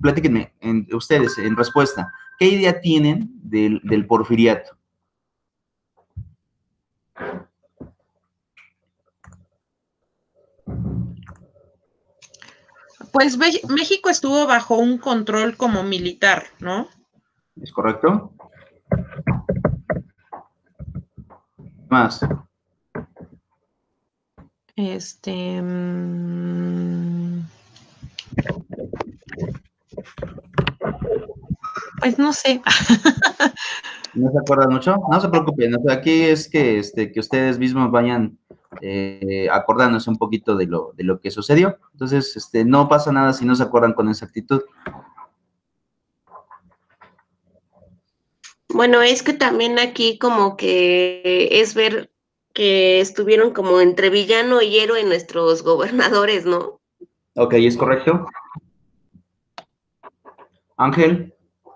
platíquenme ustedes en respuesta, ¿qué idea tienen del porfiriato? Pues México estuvo bajo un control como militar, ¿no? ¿Es correcto? Más. Pues no sé. ¿No se acuerdan mucho? No se preocupen, o sea, aquí es que, que ustedes mismos vayan acordándose un poquito de lo que sucedió. Entonces, no pasa nada si no se acuerdan con exactitud. Bueno, es que también aquí como que es ver que estuvieron como entre villano y héroe nuestros gobernadores, ¿no? Ok, ¿es correcto? Ángel.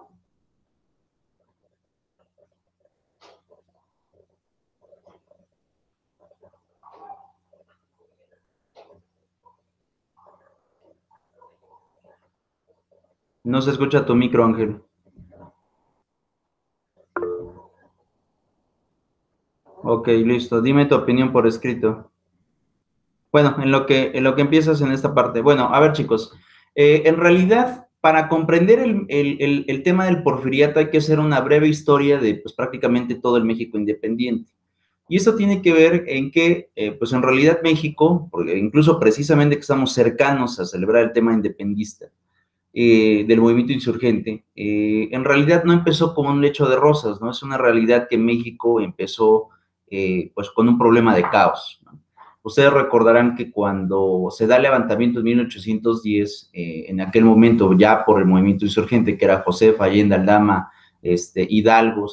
No se escucha tu micro, Ángel. Ok, listo. Dime tu opinión por escrito. Bueno, en lo que empiezas en esta parte. Bueno, a ver, chicos. En realidad, para comprender el tema del porfiriato hay que hacer una breve historia de pues, prácticamente todo el México independiente. Y esto tiene que ver en que, pues en realidad México, porque incluso precisamente que estamos cercanos a celebrar el tema independista, del movimiento insurgente, en realidad no empezó como un lecho de rosas, ¿no? Es una realidad que México empezó pues con un problema de caos, ¿no? Ustedes recordarán que cuando se da el levantamiento en 1810, en aquel momento ya por el movimiento insurgente, que era José Allende, Aldama, Hidalgo,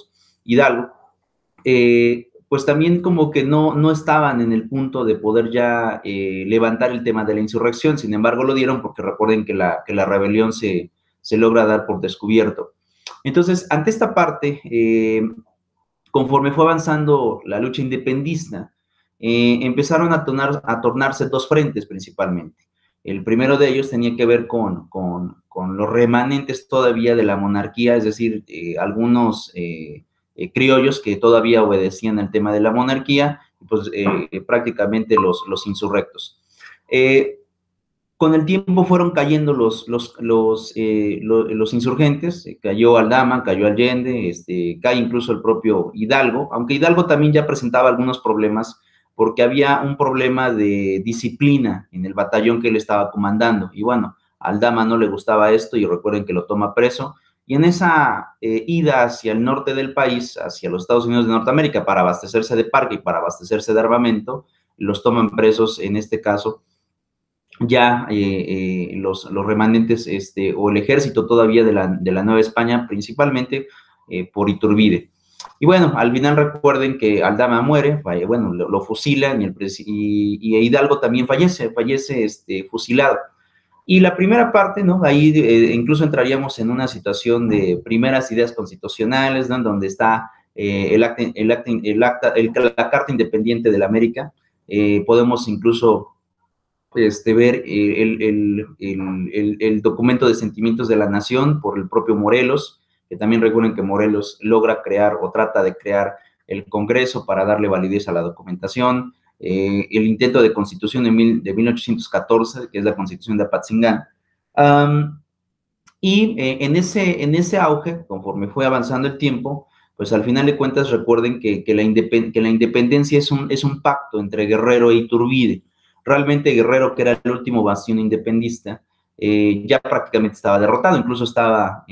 pues también como que no estaban en el punto de poder ya levantar el tema de la insurrección, sin embargo lo dieron porque recuerden que la rebelión se logra dar por descubierto. Entonces, ante esta parte, conforme fue avanzando la lucha independista, empezaron a tornarse dos frentes principalmente. El primero de ellos tenía que ver con los remanentes todavía de la monarquía, es decir, algunos criollos que todavía obedecían al tema de la monarquía, pues prácticamente los insurrectos. Con el tiempo fueron cayendo los insurgentes, cayó Aldama, cayó Allende, cae incluso el propio Hidalgo, aunque Hidalgo también ya presentaba algunos problemas porque había un problema de disciplina en el batallón que él estaba comandando, y bueno, a Aldama no le gustaba esto y recuerden que lo toma preso, y en esa ida hacia el norte del país, hacia los Estados Unidos de Norteamérica, para abastecerse de parque y para abastecerse de armamento, los toman presos, en este caso, ya los remanentes o el ejército todavía de la Nueva España, principalmente por Iturbide. Y bueno, al final recuerden que Aldama muere, bueno, lo fusilan y Hidalgo también fallece fusilado. Y la primera parte, ¿no? Ahí incluso entraríamos en una situación de primeras ideas constitucionales, ¿no? Donde está la Carta Independiente de la América. Podemos incluso ver el documento de sentimientos de la nación por el propio Morelos, que también recuerden que Morelos logra crear o trata de crear el Congreso para darle validez a la documentación, el intento de constitución de 1814, que es la constitución de Apatzingán. Y en ese auge, conforme fue avanzando el tiempo, pues al final de cuentas recuerden que la independencia es un pacto entre Guerrero e Iturbide. Realmente Guerrero, que era el último bastión independista, ya prácticamente estaba derrotado, incluso estaba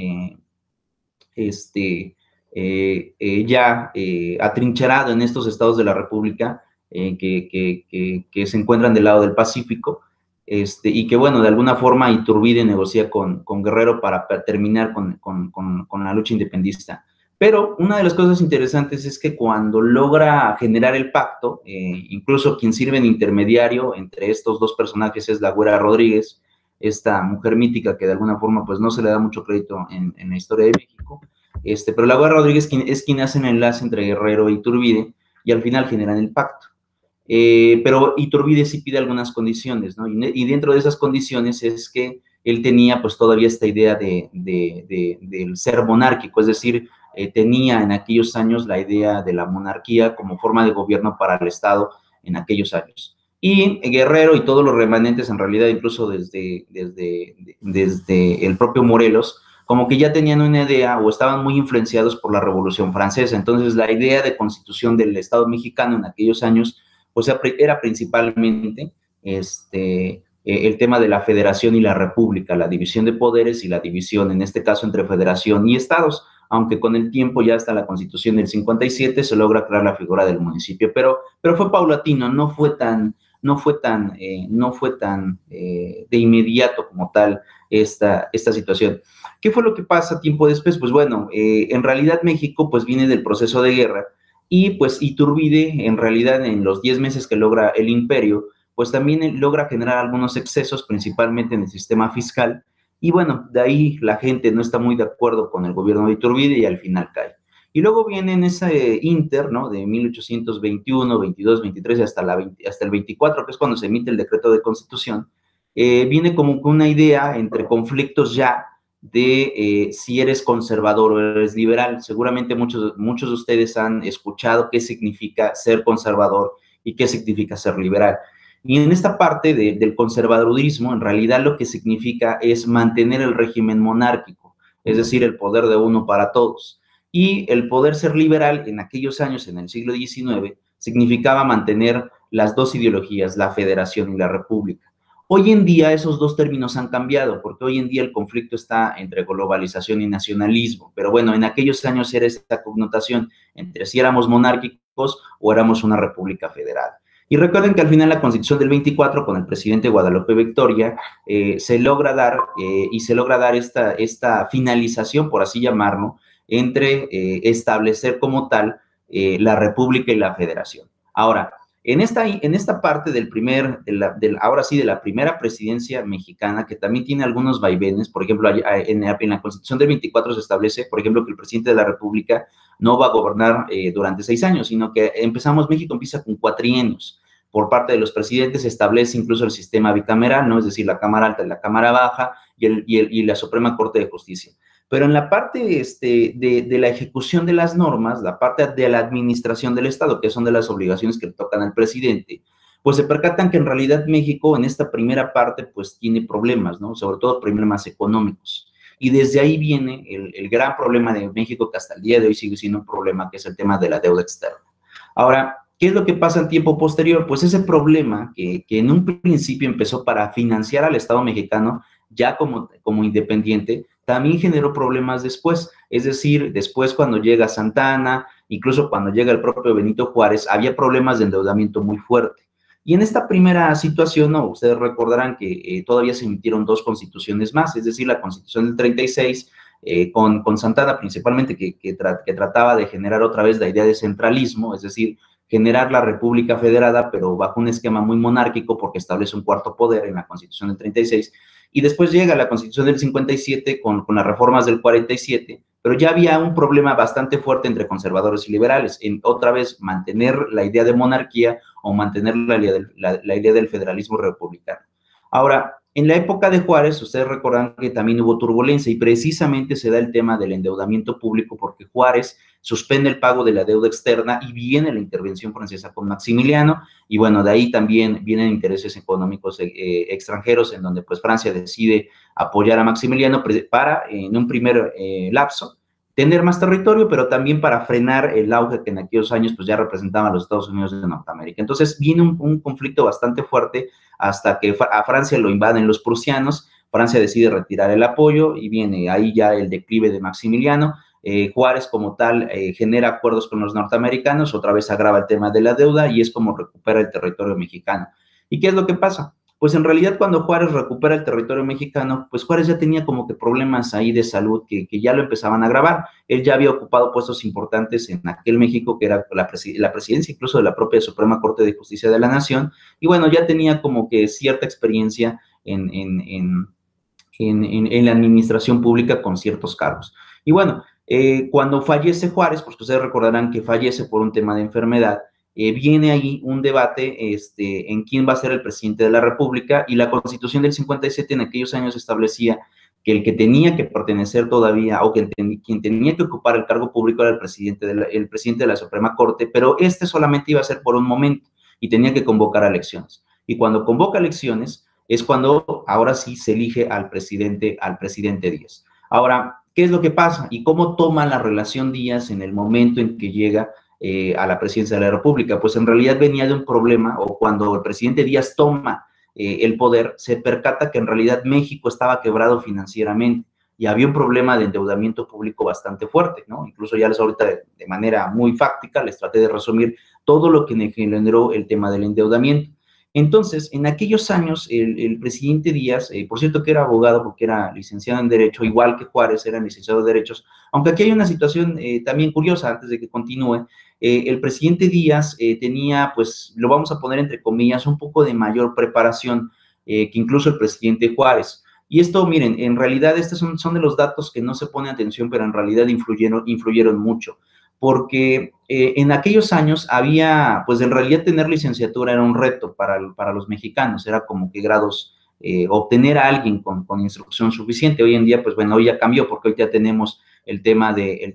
ya atrincherado en estos estados de la República que se encuentran del lado del Pacífico, y que bueno, de alguna forma Iturbide negocia con Guerrero para terminar con la lucha independista. Pero una de las cosas interesantes es que cuando logra generar el pacto, incluso quien sirve de intermediario entre estos dos personajes es la Güera Rodríguez, esta mujer mítica que de alguna forma pues no se le da mucho crédito en la historia de México, pero la Güera Rodríguez es quien hace el enlace entre Guerrero e Iturbide y al final generan el pacto. Pero Iturbide sí pide algunas condiciones, ¿no? Y dentro de esas condiciones es que él tenía pues todavía esta idea del ser monárquico, es decir, tenía en aquellos años la idea de la monarquía como forma de gobierno para el Estado en aquellos años. Y Guerrero y todos los remanentes, en realidad, incluso desde el propio Morelos, como que ya tenían una idea o estaban muy influenciados por la Revolución Francesa. Entonces, la idea de constitución del Estado mexicano en aquellos años, pues era principalmente el tema de la federación y la república, la división de poderes y la división, en este caso, entre federación y estados, aunque con el tiempo, ya hasta la Constitución del 57, se logra crear la figura del municipio, pero fue paulatino, no fue tan de inmediato como tal esta situación. ¿Qué fue lo que pasa tiempo después? Pues bueno, en realidad México pues viene del proceso de guerra y pues Iturbide en realidad en los 10 meses que logra el imperio, pues también logra generar algunos excesos, principalmente en el sistema fiscal, y bueno, de ahí la gente no está muy de acuerdo con el gobierno de Iturbide y al final cae. Y luego viene en ese inter, ¿no? De 1821, 22, 23 hasta el 24, que es cuando se emite el decreto de constitución, viene como una idea entre conflictos ya de si eres conservador o eres liberal. Seguramente muchos de ustedes han escuchado qué significa ser conservador y qué significa ser liberal. Y en esta parte del conservadurismo, en realidad lo que significa es mantener el régimen monárquico, es decir, el poder de uno para todos. Y el poder ser liberal en aquellos años, en el siglo XIX, significaba mantener las dos ideologías, la federación y la república. Hoy en día esos dos términos han cambiado, porque hoy en día el conflicto está entre globalización y nacionalismo, pero bueno, en aquellos años era esta connotación entre si éramos monárquicos o éramos una república federal. Y recuerden que al final la Constitución del 24, con el presidente Guadalupe Victoria, se logra dar esta finalización, por así llamarlo, entre establecer como tal la república y la federación. Ahora, en esta parte ahora sí, de la primera presidencia mexicana, que también tiene algunos vaivenes, por ejemplo, en la Constitución del 24 se establece, por ejemplo, que el presidente de la República no va a gobernar durante 6 años, sino que México empieza con cuatrienios. Por parte de los presidentes se establece incluso el sistema bicameral, ¿no? Es decir, la Cámara Alta y la Cámara Baja y la Suprema Corte de Justicia. Pero en la parte de la ejecución de las normas, la parte de la administración del Estado, que son de las obligaciones que le tocan al presidente, pues se percatan que en realidad México en esta primera parte pues tiene problemas, ¿no? Sobre todo problemas económicos. Y desde ahí viene el gran problema de México, que hasta el día de hoy sigue siendo un problema, que es el tema de la deuda externa. Ahora, ¿qué es lo que pasa en tiempo posterior? Pues ese problema que en un principio empezó para financiar al Estado mexicano, ya como independiente, también generó problemas después. Es decir, después cuando llega Santana, incluso cuando llega el propio Benito Juárez, había problemas de endeudamiento muy fuerte. Y en esta primera situación, no, ustedes recordarán que todavía se emitieron 2 constituciones más, es decir, la Constitución del 36, con Santana principalmente, que trataba de generar otra vez la idea de centralismo, es decir, generar la República Federada, pero bajo un esquema muy monárquico, porque establece un cuarto poder en la Constitución del 36, y después llega la Constitución del 57 con las reformas del 47, pero ya había un problema bastante fuerte entre conservadores y liberales, en otra vez mantener la idea de monarquía o mantener la idea del federalismo republicano. Ahora, en la época de Juárez, ustedes recordarán que también hubo turbulencia y precisamente se da el tema del endeudamiento público porque Juárez suspende el pago de la deuda externa y viene la intervención francesa con Maximiliano y bueno, de ahí también vienen intereses económicos extranjeros en donde pues Francia decide apoyar a Maximiliano para en un primer lapso tener más territorio, pero también para frenar el auge que en aquellos años pues ya representaban los Estados Unidos de Norteamérica. Entonces viene un conflicto bastante fuerte hasta que a Francia lo invaden los prusianos, Francia decide retirar el apoyo y viene ahí ya el declive de Maximiliano. Juárez como tal genera acuerdos con los norteamericanos, otra vez agrava el tema de la deuda y es como recupera el territorio mexicano. ¿Y qué es lo que pasa? Pues en realidad cuando Juárez recupera el territorio mexicano, pues Juárez ya tenía como que problemas ahí de salud que ya lo empezaban a agravar. Él ya había ocupado puestos importantes en aquel México que era la presidencia incluso de la propia Suprema Corte de Justicia de la Nación y bueno, ya tenía como que cierta experiencia en la administración pública con ciertos cargos. Y bueno, cuando fallece Juárez, pues ustedes recordarán que fallece por un tema de enfermedad, viene ahí un debate en quién va a ser el presidente de la República, y la Constitución del 57 en aquellos años establecía que el que tenía que pertenecer todavía, o quien tenía que ocupar el cargo público era el presidente de la Suprema Corte, pero solamente iba a ser por un momento y tenía que convocar a elecciones. Y cuando convoca elecciones es cuando ahora sí se elige al presidente Díaz. Ahora, ¿qué es lo que pasa? ¿Y cómo toma la relación Díaz en el momento en que llega a la presidencia de la República? Pues en realidad venía de un problema, o cuando el presidente Díaz toma el poder, se percata que en realidad México estaba quebrado financieramente y había un problema de endeudamiento público bastante fuerte, ¿no? Incluso ya les ahorita de manera muy fáctica les traté de resumir todo lo que generó el tema del endeudamiento. Entonces, en aquellos años, el presidente Díaz, por cierto que era abogado porque era licenciado en Derecho, igual que Juárez, era licenciado en Derechos, aunque aquí hay una situación también curiosa antes de que continúe. El presidente Díaz tenía, pues, lo vamos a poner entre comillas, un poco de mayor preparación que incluso el presidente Juárez. Y esto, miren, en realidad estos son de los datos que no se pone atención, pero en realidad influyeron mucho, porque en aquellos años había, pues en realidad tener licenciatura era un reto para los mexicanos, era como que grados, obtener a alguien con instrucción suficiente. Hoy en día, pues bueno, hoy ya cambió, porque hoy ya tenemos el tema de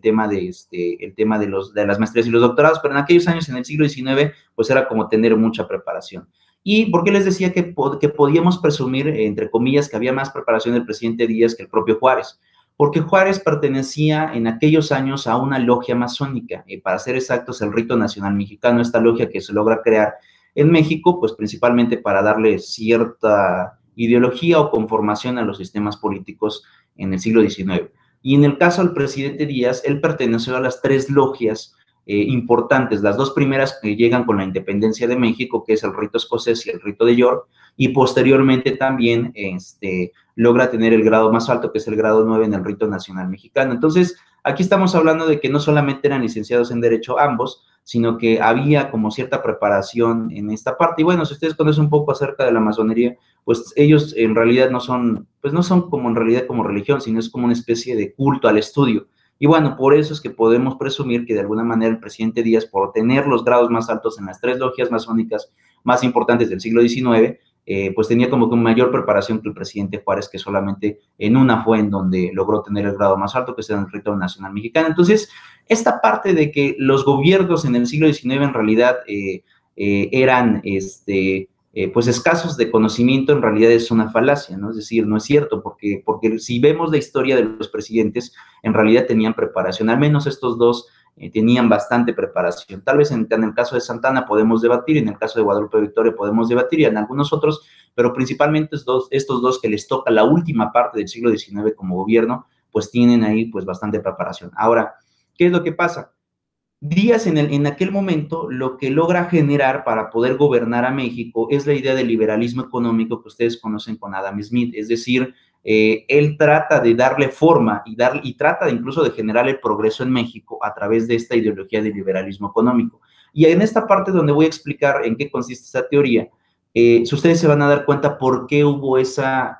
las maestrías y los doctorados, pero en aquellos años, en el siglo XIX, pues era como tener mucha preparación. ¿Y por qué les decía que podíamos presumir, entre comillas, que había más preparación del presidente Díaz que el propio Juárez? Porque Juárez pertenecía en aquellos años a una logia masónica, para ser exactos, el Rito Nacional Mexicano, esta logia que se logra crear en México, pues principalmente para darle cierta ideología o conformación a los sistemas políticos en el siglo XIX. Y en el caso del presidente Díaz, él perteneció a las tres logias importantes. Las dos primeras que llegan con la independencia de México, que es el Rito Escocés y el Rito de York, y posteriormente también logra tener el grado más alto, que es el grado 9 en el Rito Nacional Mexicano. Entonces, aquí estamos hablando de que no solamente eran licenciados en Derecho ambos, sino que había como cierta preparación en esta parte. Y bueno, si ustedes conocen un poco acerca de la masonería, pues ellos en realidad no son como en realidad como religión, sino es como una especie de culto al estudio. Y bueno, por eso es que podemos presumir que de alguna manera el presidente Díaz, por tener los grados más altos en las tres logias masónicas más importantes del siglo XIX, pues tenía como que una mayor preparación que el presidente Juárez, que solamente en una fue en donde logró tener el grado más alto, que es en el Rito Nacional Mexicano. Entonces, esta parte de que los gobiernos en el siglo XIX en realidad eran pues escasos de conocimiento, en realidad es una falacia, ¿no? Es decir, no es cierto, porque si vemos la historia de los presidentes, en realidad tenían preparación, al menos estos dos tenían bastante preparación. Tal vez en el caso de Santana podemos debatir, en el caso de Guadalupe Victoria podemos debatir, y en algunos otros, pero principalmente estos dos que les toca la última parte del siglo XIX como gobierno, pues tienen ahí pues bastante preparación. Ahora, ¿qué es lo que pasa? Díaz en aquel momento lo que logra generar para poder gobernar a México es la idea del liberalismo económico que ustedes conocen con Adam Smith, es decir, él trata de darle forma y trata incluso de generar el progreso en México a través de esta ideología del liberalismo económico. Y en esta parte donde voy a explicar en qué consiste esa teoría, si ustedes se van a dar cuenta por qué hubo esa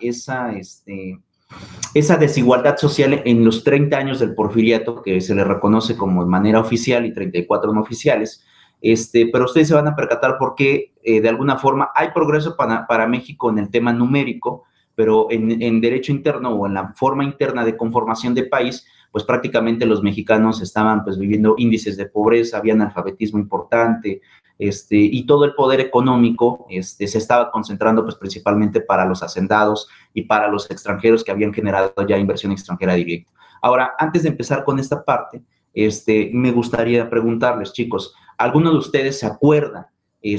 desigualdad social en los 30 años del porfiriato, que se le reconoce como de manera oficial y 34 no oficiales, pero ustedes se van a percatar por qué de alguna forma hay progreso para México en el tema numérico, pero en derecho interno o en la forma interna de conformación de país, pues prácticamente los mexicanos estaban pues viviendo índices de pobreza, había analfabetismo importante, y todo el poder económico se estaba concentrando pues principalmente para los hacendados y para los extranjeros que habían generado ya inversión extranjera directa. Ahora, antes de empezar con esta parte, me gustaría preguntarles, chicos, ¿alguno de ustedes se acuerda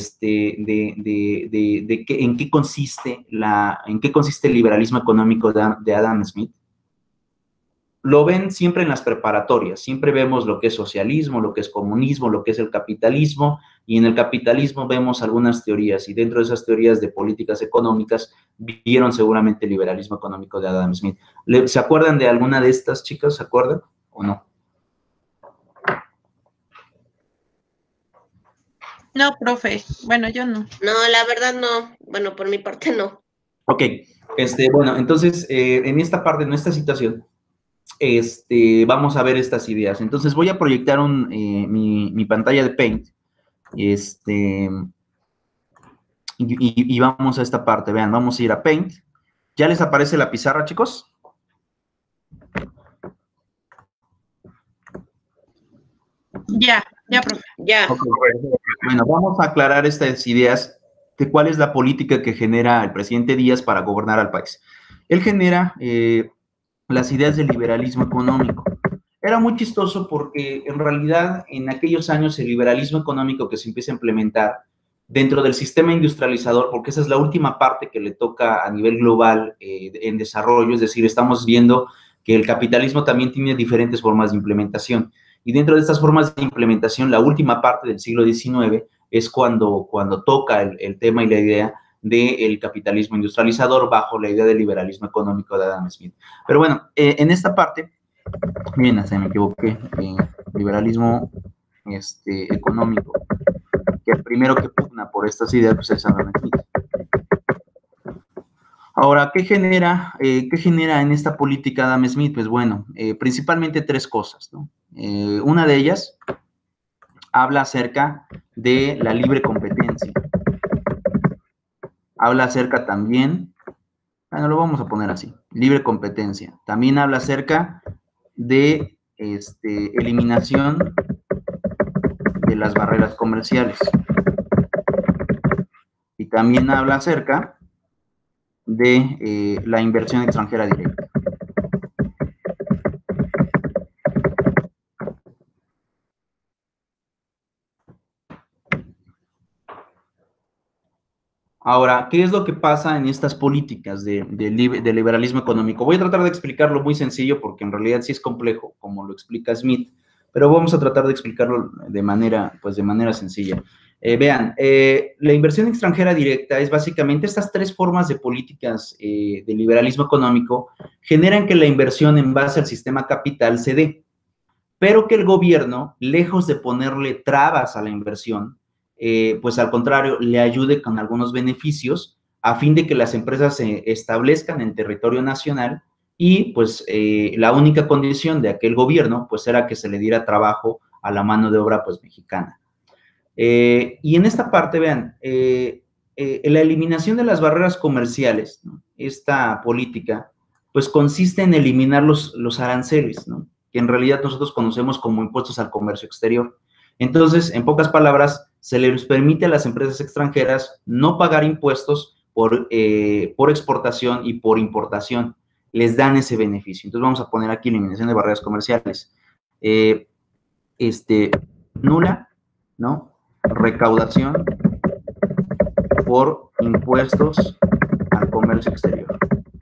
en qué consiste el liberalismo económico de Adam Smith? Lo ven siempre en las preparatorias, siempre vemos lo que es socialismo, lo que es comunismo, lo que es el capitalismo, y en el capitalismo vemos algunas teorías, y dentro de esas teorías de políticas económicas vieron seguramente el liberalismo económico de Adam Smith. ¿Se acuerdan de alguna de estas, chicas? ¿Se acuerdan o no? No, profe. Bueno, yo no. No, la verdad no. Bueno, por mi parte no. Ok. Bueno, entonces, en esta parte, en esta situación, vamos a ver estas ideas. Entonces voy a proyectar mi pantalla de Paint Este, y vamos a esta parte, vean, vamos a ir a Paint. ¿Ya les aparece la pizarra, chicos? Ya, profe. Ya. Okay. Bueno, vamos a aclarar estas ideas de cuál es la política que genera el presidente Díaz para gobernar al país. Él genera las ideas del liberalismo económico. Era muy chistoso porque en realidad en aquellos años el liberalismo económico que se empieza a implementar dentro del sistema industrializador, porque esa es la última parte que le toca a nivel global en desarrollo, es decir, estamos viendo que el capitalismo también tiene diferentes formas de implementación. Y dentro de estas formas de implementación, la última parte del siglo XIX es cuando toca el tema y la idea del capitalismo industrializador bajo la idea del liberalismo económico de Adam Smith. Pero bueno, en esta parte, miren, se me equivoqué, liberalismo económico, que el primero que pugna por estas ideas pues, es Adam Smith. Ahora, ¿qué genera en esta política Adam Smith? Pues bueno, principalmente tres cosas, ¿no? Una de ellas habla acerca de la libre competencia. Habla acerca también, bueno, lo vamos a poner así, libre competencia. También habla acerca de eliminación de las barreras comerciales. Y también habla acerca de la inversión extranjera directa. Ahora, ¿qué es lo que pasa en estas políticas de liberalismo económico? Voy a tratar de explicarlo muy sencillo porque en realidad sí es complejo, como lo explica Smith, pero vamos a tratar de explicarlo de manera sencilla. Vean, la inversión extranjera directa es básicamente estas tres formas de políticas de liberalismo económico generan que la inversión en base al sistema capital se dé, pero que el gobierno, lejos de ponerle trabas a la inversión, pues al contrario, le ayude con algunos beneficios a fin de que las empresas se establezcan en territorio nacional y pues la única condición de aquel gobierno pues era que se le diera trabajo a la mano de obra pues mexicana. Y en esta parte, vean, la eliminación de las barreras comerciales, ¿no? Esta política, pues consiste en eliminar los aranceles, ¿no? Que en realidad nosotros conocemos como impuestos al comercio exterior. Entonces, en pocas palabras, se les permite a las empresas extranjeras no pagar impuestos por exportación y por importación. Les dan ese beneficio. Entonces, vamos a poner aquí eliminación de barreras comerciales. Nula, ¿no? Recaudación por impuestos al comercio exterior.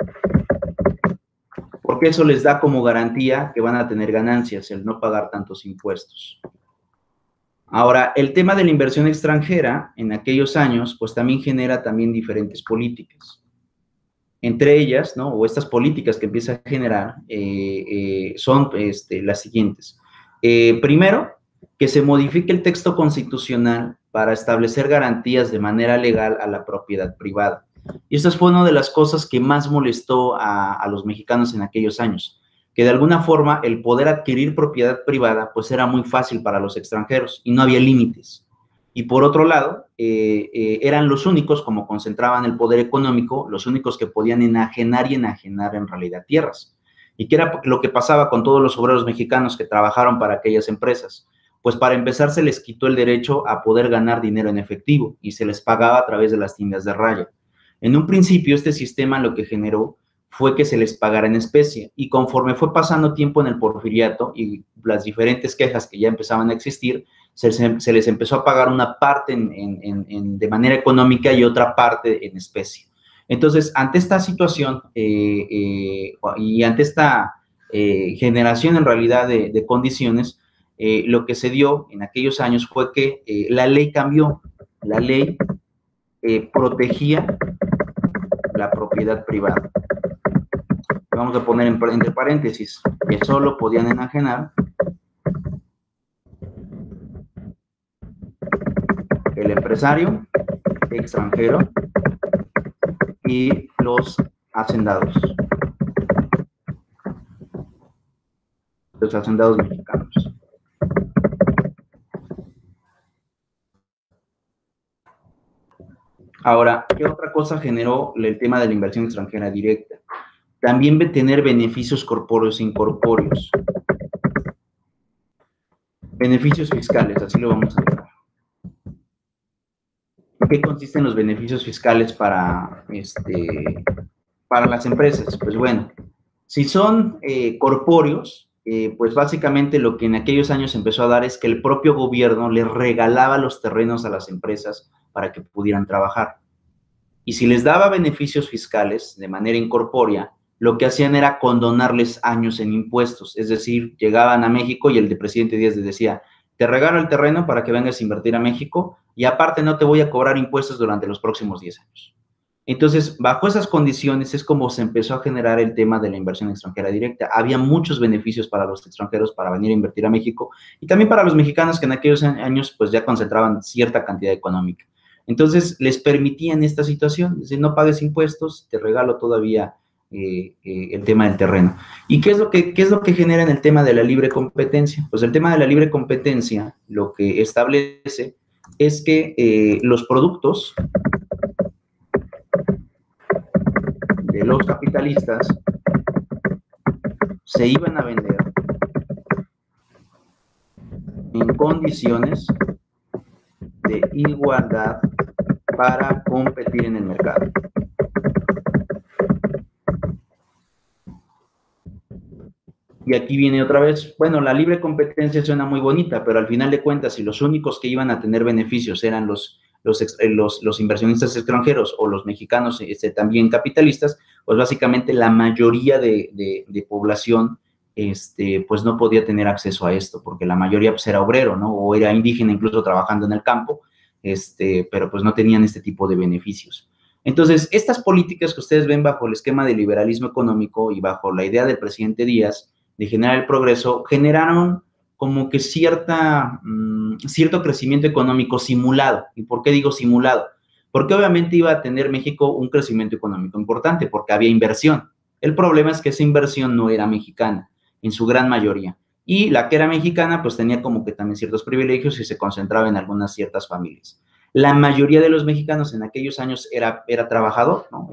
Porque eso les da como garantía que van a tener ganancias, el no pagar tantos impuestos. Ahora, el tema de la inversión extranjera en aquellos años, pues también genera también diferentes políticas. Entre ellas, ¿no? O estas políticas que empieza a generar son las siguientes. Primero, que se modifique el texto constitucional para establecer garantías de manera legal a la propiedad privada. Y esta fue una de las cosas que más molestó a los mexicanos en aquellos años, que de alguna forma el poder adquirir propiedad privada pues era muy fácil para los extranjeros y no había límites. Y por otro lado, eran los únicos, como concentraban el poder económico, los únicos que podían enajenar y enajenar en realidad tierras. ¿Y qué era lo que pasaba con todos los obreros mexicanos que trabajaron para aquellas empresas? Pues para empezar se les quitó el derecho a poder ganar dinero en efectivo y se les pagaba a través de las tiendas de raya. En un principio este sistema lo que generó fue que se les pagara en especie y conforme fue pasando tiempo en el porfiriato y las diferentes quejas que ya empezaban a existir, se les empezó a pagar una parte de manera económica y otra parte en especie. Entonces, ante esta situación y ante esta generación en realidad de condiciones, lo que se dio en aquellos años fue que la ley cambió. La ley protegía la propiedad privada. Vamos a poner entre paréntesis que solo podían enajenar el empresario extranjero y los hacendados. Los hacendados mexicanos. Ahora, ¿qué otra cosa generó el tema de la inversión extranjera directa? También tener beneficios corpóreos e incorpóreos. Beneficios fiscales, así lo vamos a llamar. ¿En qué consisten los beneficios fiscales para las empresas? Pues bueno, si son corpóreos, pues básicamente lo que en aquellos años empezó a dar es que el propio gobierno les regalaba los terrenos a las empresas para que pudieran trabajar. Y si les daba beneficios fiscales de manera incorpórea, lo que hacían era condonarles años en impuestos. Es decir, llegaban a México y el presidente Díaz les decía, te regalo el terreno para que vengas a invertir a México y aparte no te voy a cobrar impuestos durante los próximos 10 años. Entonces, bajo esas condiciones es como se empezó a generar el tema de la inversión extranjera directa. Había muchos beneficios para los extranjeros para venir a invertir a México y también para los mexicanos que en aquellos años pues ya concentraban cierta cantidad económica. Entonces, les permitían esta situación, es decir, no pagues impuestos, te regalo todavía el tema del terreno. ¿Y qué es lo que genera en el tema de la libre competencia? Pues el tema de la libre competencia lo que establece es que los productos de los capitalistas se iban a vender en condiciones de igualdad para competir en el mercado. Y aquí viene otra vez, bueno, la libre competencia suena muy bonita, pero al final de cuentas, si los únicos que iban a tener beneficios eran los inversionistas extranjeros o los mexicanos también capitalistas, pues básicamente la mayoría de población pues no podía tener acceso a esto, porque la mayoría pues era obrero, ¿no? O era indígena incluso trabajando en el campo, pero pues no tenían este tipo de beneficios. Entonces, estas políticas que ustedes ven bajo el esquema del liberalismo económico y bajo la idea del presidente Díaz de generar el progreso, generaron como que cierto crecimiento económico simulado. ¿Y por qué digo simulado? Porque obviamente iba a tener México un crecimiento económico importante, porque había inversión. El problema es que esa inversión no era mexicana, en su gran mayoría. Y la que era mexicana, pues tenía como que también ciertos privilegios y se concentraba en algunas ciertas familias. La mayoría de los mexicanos en aquellos años era trabajador, ¿no?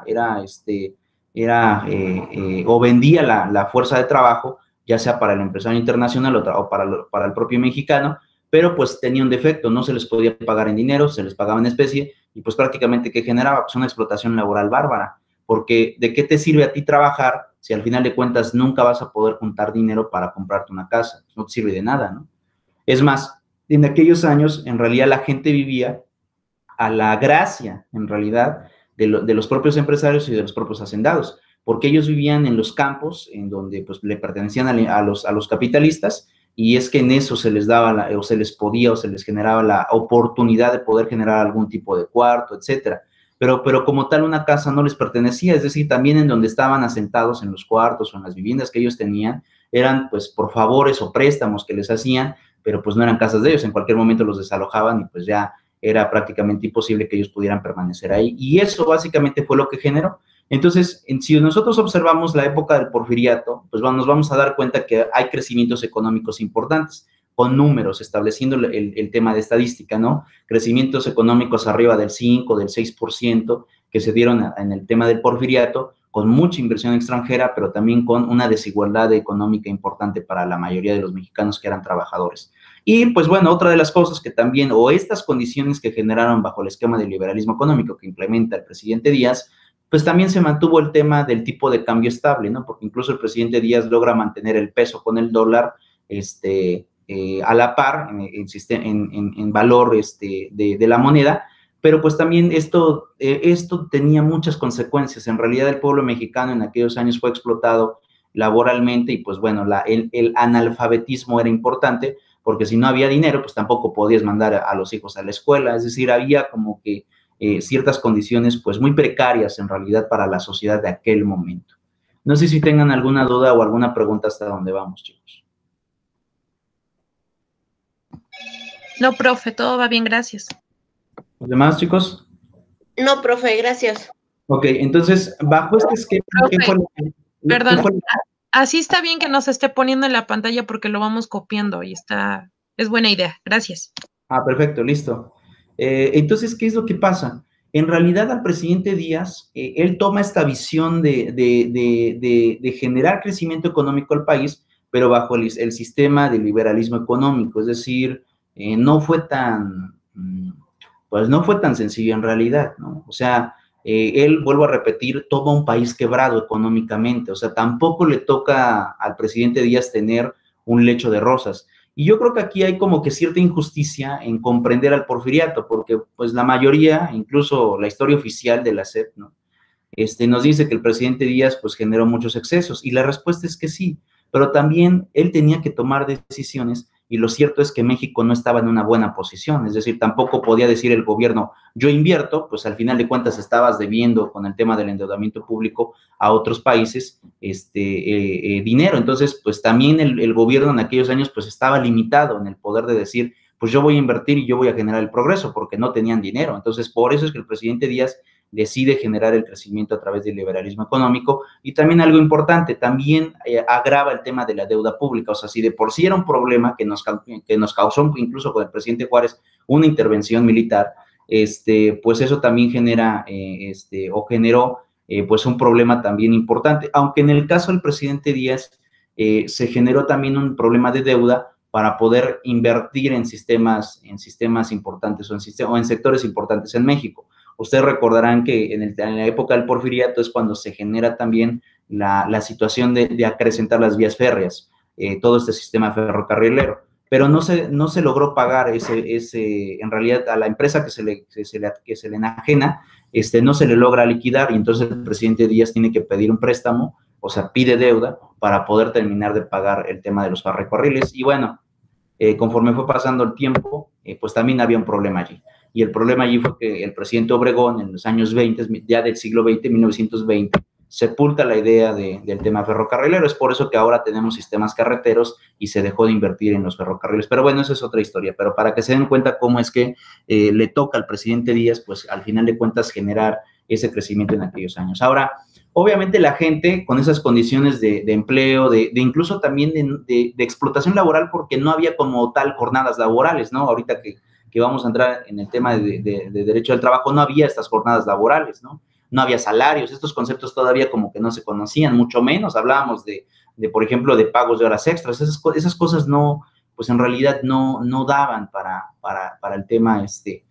O vendía la fuerza de trabajo, ya sea para el empresario internacional o para el propio mexicano, pero pues tenía un defecto, no se les podía pagar en dinero, se les pagaba en especie, y pues prácticamente, ¿qué generaba? Pues una explotación laboral bárbara, porque ¿de qué te sirve a ti trabajar si al final de cuentas nunca vas a poder juntar dinero para comprarte una casa? No te sirve de nada, ¿no? Es más, en aquellos años, en realidad, la gente vivía a la gracia, en realidad, de los propios empresarios y de los propios hacendados, porque ellos vivían en los campos, en donde pues le pertenecían a los capitalistas, y es que en eso se les daba, o se les podía, o se les generaba la oportunidad de poder generar algún tipo de cuarto, etcétera. Pero como tal una casa no les pertenecía, es decir, también en donde estaban asentados en los cuartos o en las viviendas que ellos tenían, eran pues por favores o préstamos que les hacían, pero pues no eran casas de ellos, en cualquier momento los desalojaban y pues ya era prácticamente imposible que ellos pudieran permanecer ahí. Y eso básicamente fue lo que generó. Entonces, si nosotros observamos la época del porfiriato, pues nos vamos a dar cuenta que hay crecimientos económicos importantes, con números, estableciendo el tema de estadística, ¿no? Crecimientos económicos arriba del 5, del 6%, que se dieron en el tema del porfiriato, con mucha inversión extranjera, pero también con una desigualdad económica importante para la mayoría de los mexicanos que eran trabajadores. Y pues bueno, otra de las cosas que también, o estas condiciones que generaron bajo el esquema del liberalismo económico que implementa el presidente Díaz, pues también se mantuvo el tema del tipo de cambio estable, ¿no? Porque incluso el presidente Díaz logra mantener el peso con el dólar a la par en valor de la moneda, pero pues también esto tenía muchas consecuencias. En realidad el pueblo mexicano en aquellos años fue explotado laboralmente y pues bueno, el analfabetismo era importante, porque si no había dinero, pues tampoco podías mandar a los hijos a la escuela, es decir, había como que ciertas condiciones pues muy precarias en realidad para la sociedad de aquel momento. No sé si tengan alguna duda o alguna pregunta hasta dónde vamos, chicos. No, profe, todo va bien, gracias. ¿Los demás, chicos? No, profe, gracias. Ok, entonces, bajo este esquema, profe, ¿qué fue perdón, así está bien que nos esté poniendo en la pantalla porque lo vamos copiando y es buena idea, gracias. Perfecto, listo. Entonces, ¿qué es lo que pasa? en realidad al presidente Díaz, él toma esta visión de generar crecimiento económico al país, pero bajo el sistema de liberalismo económico, es decir, no fue tan, pues no fue tan sencillo en realidad, ¿no? O sea, él, vuelvo a repetir, toma un país quebrado económicamente, o sea, tampoco le toca al presidente Díaz tener un lecho de rosas. Y yo creo que aquí hay como que cierta injusticia en comprender al porfiriato, porque pues la mayoría, incluso la historia oficial de la SEP, ¿no? Nos dice que el presidente Díaz pues generó muchos excesos, y la respuesta es que sí, pero también él tenía que tomar decisiones, y lo cierto es que México no estaba en una buena posición, es decir, tampoco podía decir el gobierno, yo invierto, pues al final de cuentas estabas debiendo con el tema del endeudamiento público a otros países dinero, entonces pues también el gobierno en aquellos años pues estaba limitado en el poder de decir, pues yo voy a invertir y yo voy a generar el progreso, porque no tenían dinero, entonces por eso es que el presidente Díaz decide generar el crecimiento a través del liberalismo económico. Y también algo importante, también agrava el tema de la deuda pública, o sea, si de por sí era un problema que nos causó incluso con el presidente Juárez una intervención militar, pues eso también genera o generó pues un problema también importante, aunque en el caso del presidente Díaz se generó también un problema de deuda para poder invertir en sistemas importantes o en sectores importantes en México. Ustedes recordarán que en la época del porfiriato es cuando se genera también la situación de acrecentar las vías férreas, todo este sistema ferrocarrilero, pero no se logró pagar en realidad a la empresa que se le enajena, no se le logra liquidar, y entonces el presidente Díaz tiene que pedir un préstamo, o sea, pide deuda para poder terminar de pagar el tema de los ferrocarriles, y bueno, conforme fue pasando el tiempo, pues también había un problema allí. Y el problema allí fue que el presidente Obregón, en los años 20, ya del siglo XX, 1920, sepulta la idea del tema ferrocarrilero. Es por eso que ahora tenemos sistemas carreteros y se dejó de invertir en los ferrocarriles. Pero bueno, esa es otra historia. Pero para que se den cuenta cómo es que le toca al presidente Díaz, pues al final de cuentas generar ese crecimiento en aquellos años. Ahora, obviamente la gente con esas condiciones de empleo, de incluso también de explotación laboral, porque no había como tal jornadas laborales, ¿no? Ahorita que vamos a entrar en el tema de derecho al trabajo, no había estas jornadas laborales, ¿no? No había salarios, estos conceptos todavía como que no se conocían, mucho menos hablábamos por ejemplo, de pagos de horas extras, esas cosas no, pues en realidad no daban para el tema,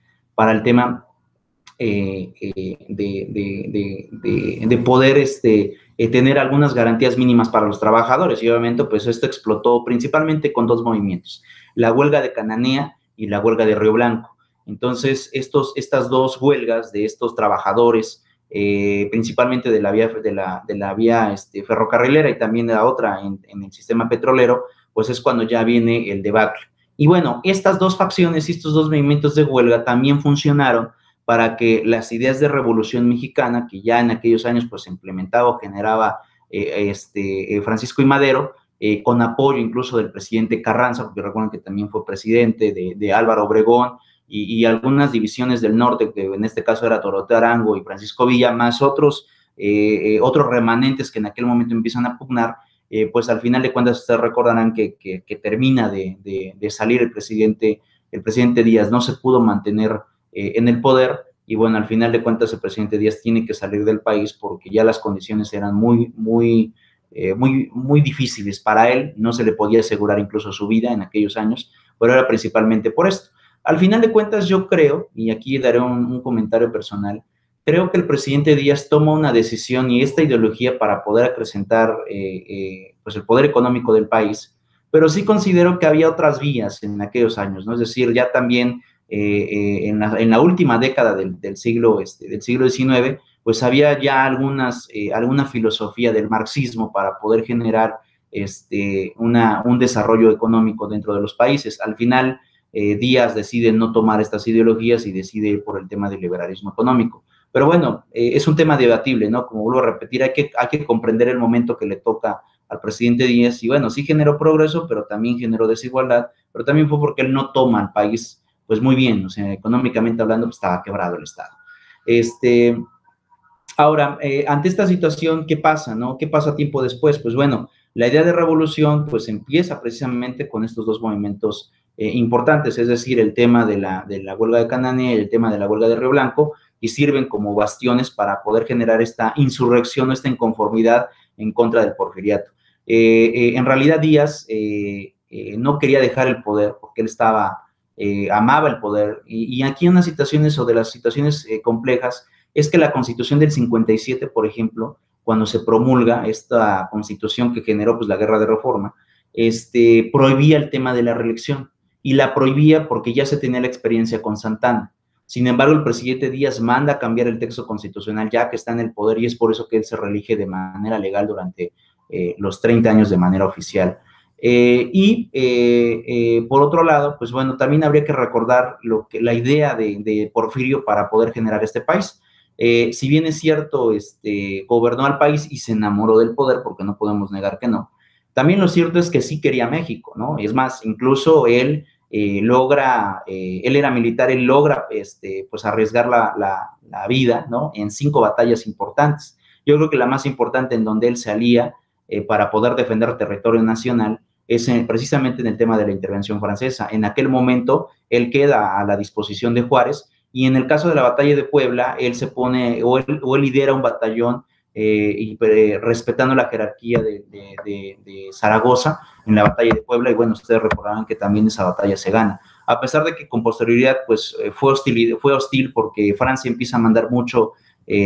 de poder tener algunas garantías mínimas para los trabajadores, y obviamente pues esto explotó principalmente con dos movimientos, la huelga de Cananea y la huelga de Río Blanco. Entonces, estas dos huelgas de estos trabajadores, principalmente de la vía ferrocarrilera y también de la otra en el sistema petrolero, pues es cuando ya viene el debacle. Y bueno, estas dos facciones y estos dos movimientos de huelga también funcionaron para que las ideas de Revolución Mexicana, que ya en aquellos años pues se implementaba o generaba Francisco I. Madero, con apoyo incluso del presidente Carranza, porque recuerden que también fue presidente de Álvaro Obregón, y algunas divisiones del norte, que en este caso era Doroteo Arango y Francisco Villa, más otros remanentes que en aquel momento empiezan a pugnar, pues al final de cuentas ustedes recordarán que termina de salir el presidente Díaz, no se pudo mantener en el poder, y bueno, al final de cuentas el presidente Díaz tiene que salir del país porque ya las condiciones eran muy difíciles para él, no se le podía asegurar incluso su vida en aquellos años, pero era principalmente por esto. Al final de cuentas yo creo, y aquí daré un comentario personal, creo que el presidente Díaz toma una decisión y esta ideología para poder acrecentar pues el poder económico del país, pero sí considero que había otras vías en aquellos años, ¿no? Es decir, ya también en la última década del siglo XIX, pues había ya alguna filosofía del marxismo para poder generar un desarrollo económico dentro de los países. Al final, Díaz decide no tomar estas ideologías y decide ir por el tema del liberalismo económico. Pero bueno, es un tema debatible, ¿no? Como vuelvo a repetir, hay que comprender el momento que le toca al presidente Díaz, y bueno, sí generó progreso, pero también generó desigualdad, pero también fue porque él no toma al país, pues muy bien, o sea, económicamente hablando, pues estaba quebrado el Estado. Ahora, ante esta situación, ¿qué pasa, no? ¿Qué pasa tiempo después? Pues bueno, la idea de revolución, pues empieza precisamente con estos dos movimientos importantes, es decir, el tema de la huelga de Cananea y el tema de la huelga de Río Blanco, y sirven como bastiones para poder generar esta insurrección o esta inconformidad en contra del porfiriato. En realidad Díaz no quería dejar el poder porque él amaba el poder, y aquí en las situaciones o de las situaciones complejas es que la Constitución del 57, por ejemplo, cuando se promulga esta Constitución que generó pues la Guerra de Reforma, prohibía el tema de la reelección, y la prohibía porque ya se tenía la experiencia con Santana. Sin embargo, el presidente Díaz manda a cambiar el texto constitucional ya que está en el poder, y es por eso que él se reelige de manera legal durante los 30 años de manera oficial. Por otro lado, pues bueno, también habría que recordar la idea de Porfirio para poder generar este país. Si bien es cierto, gobernó al país y se enamoró del poder, porque no podemos negar que no, también lo cierto es que sí quería México, ¿no? Es más, incluso él él era militar, él logra pues arriesgar la vida, ¿no? En 5 batallas importantes. Yo creo que la más importante en donde él se alía para poder defender territorio nacional es precisamente en el tema de la intervención francesa. En aquel momento, él queda a la disposición de Juárez, y en el caso de la batalla de Puebla, él se pone, o él lidera un batallón respetando la jerarquía de Zaragoza en la batalla de Puebla, y bueno, ustedes recordarán que también esa batalla se gana, a pesar de que con posterioridad pues fue hostil porque Francia empieza a mandar mucho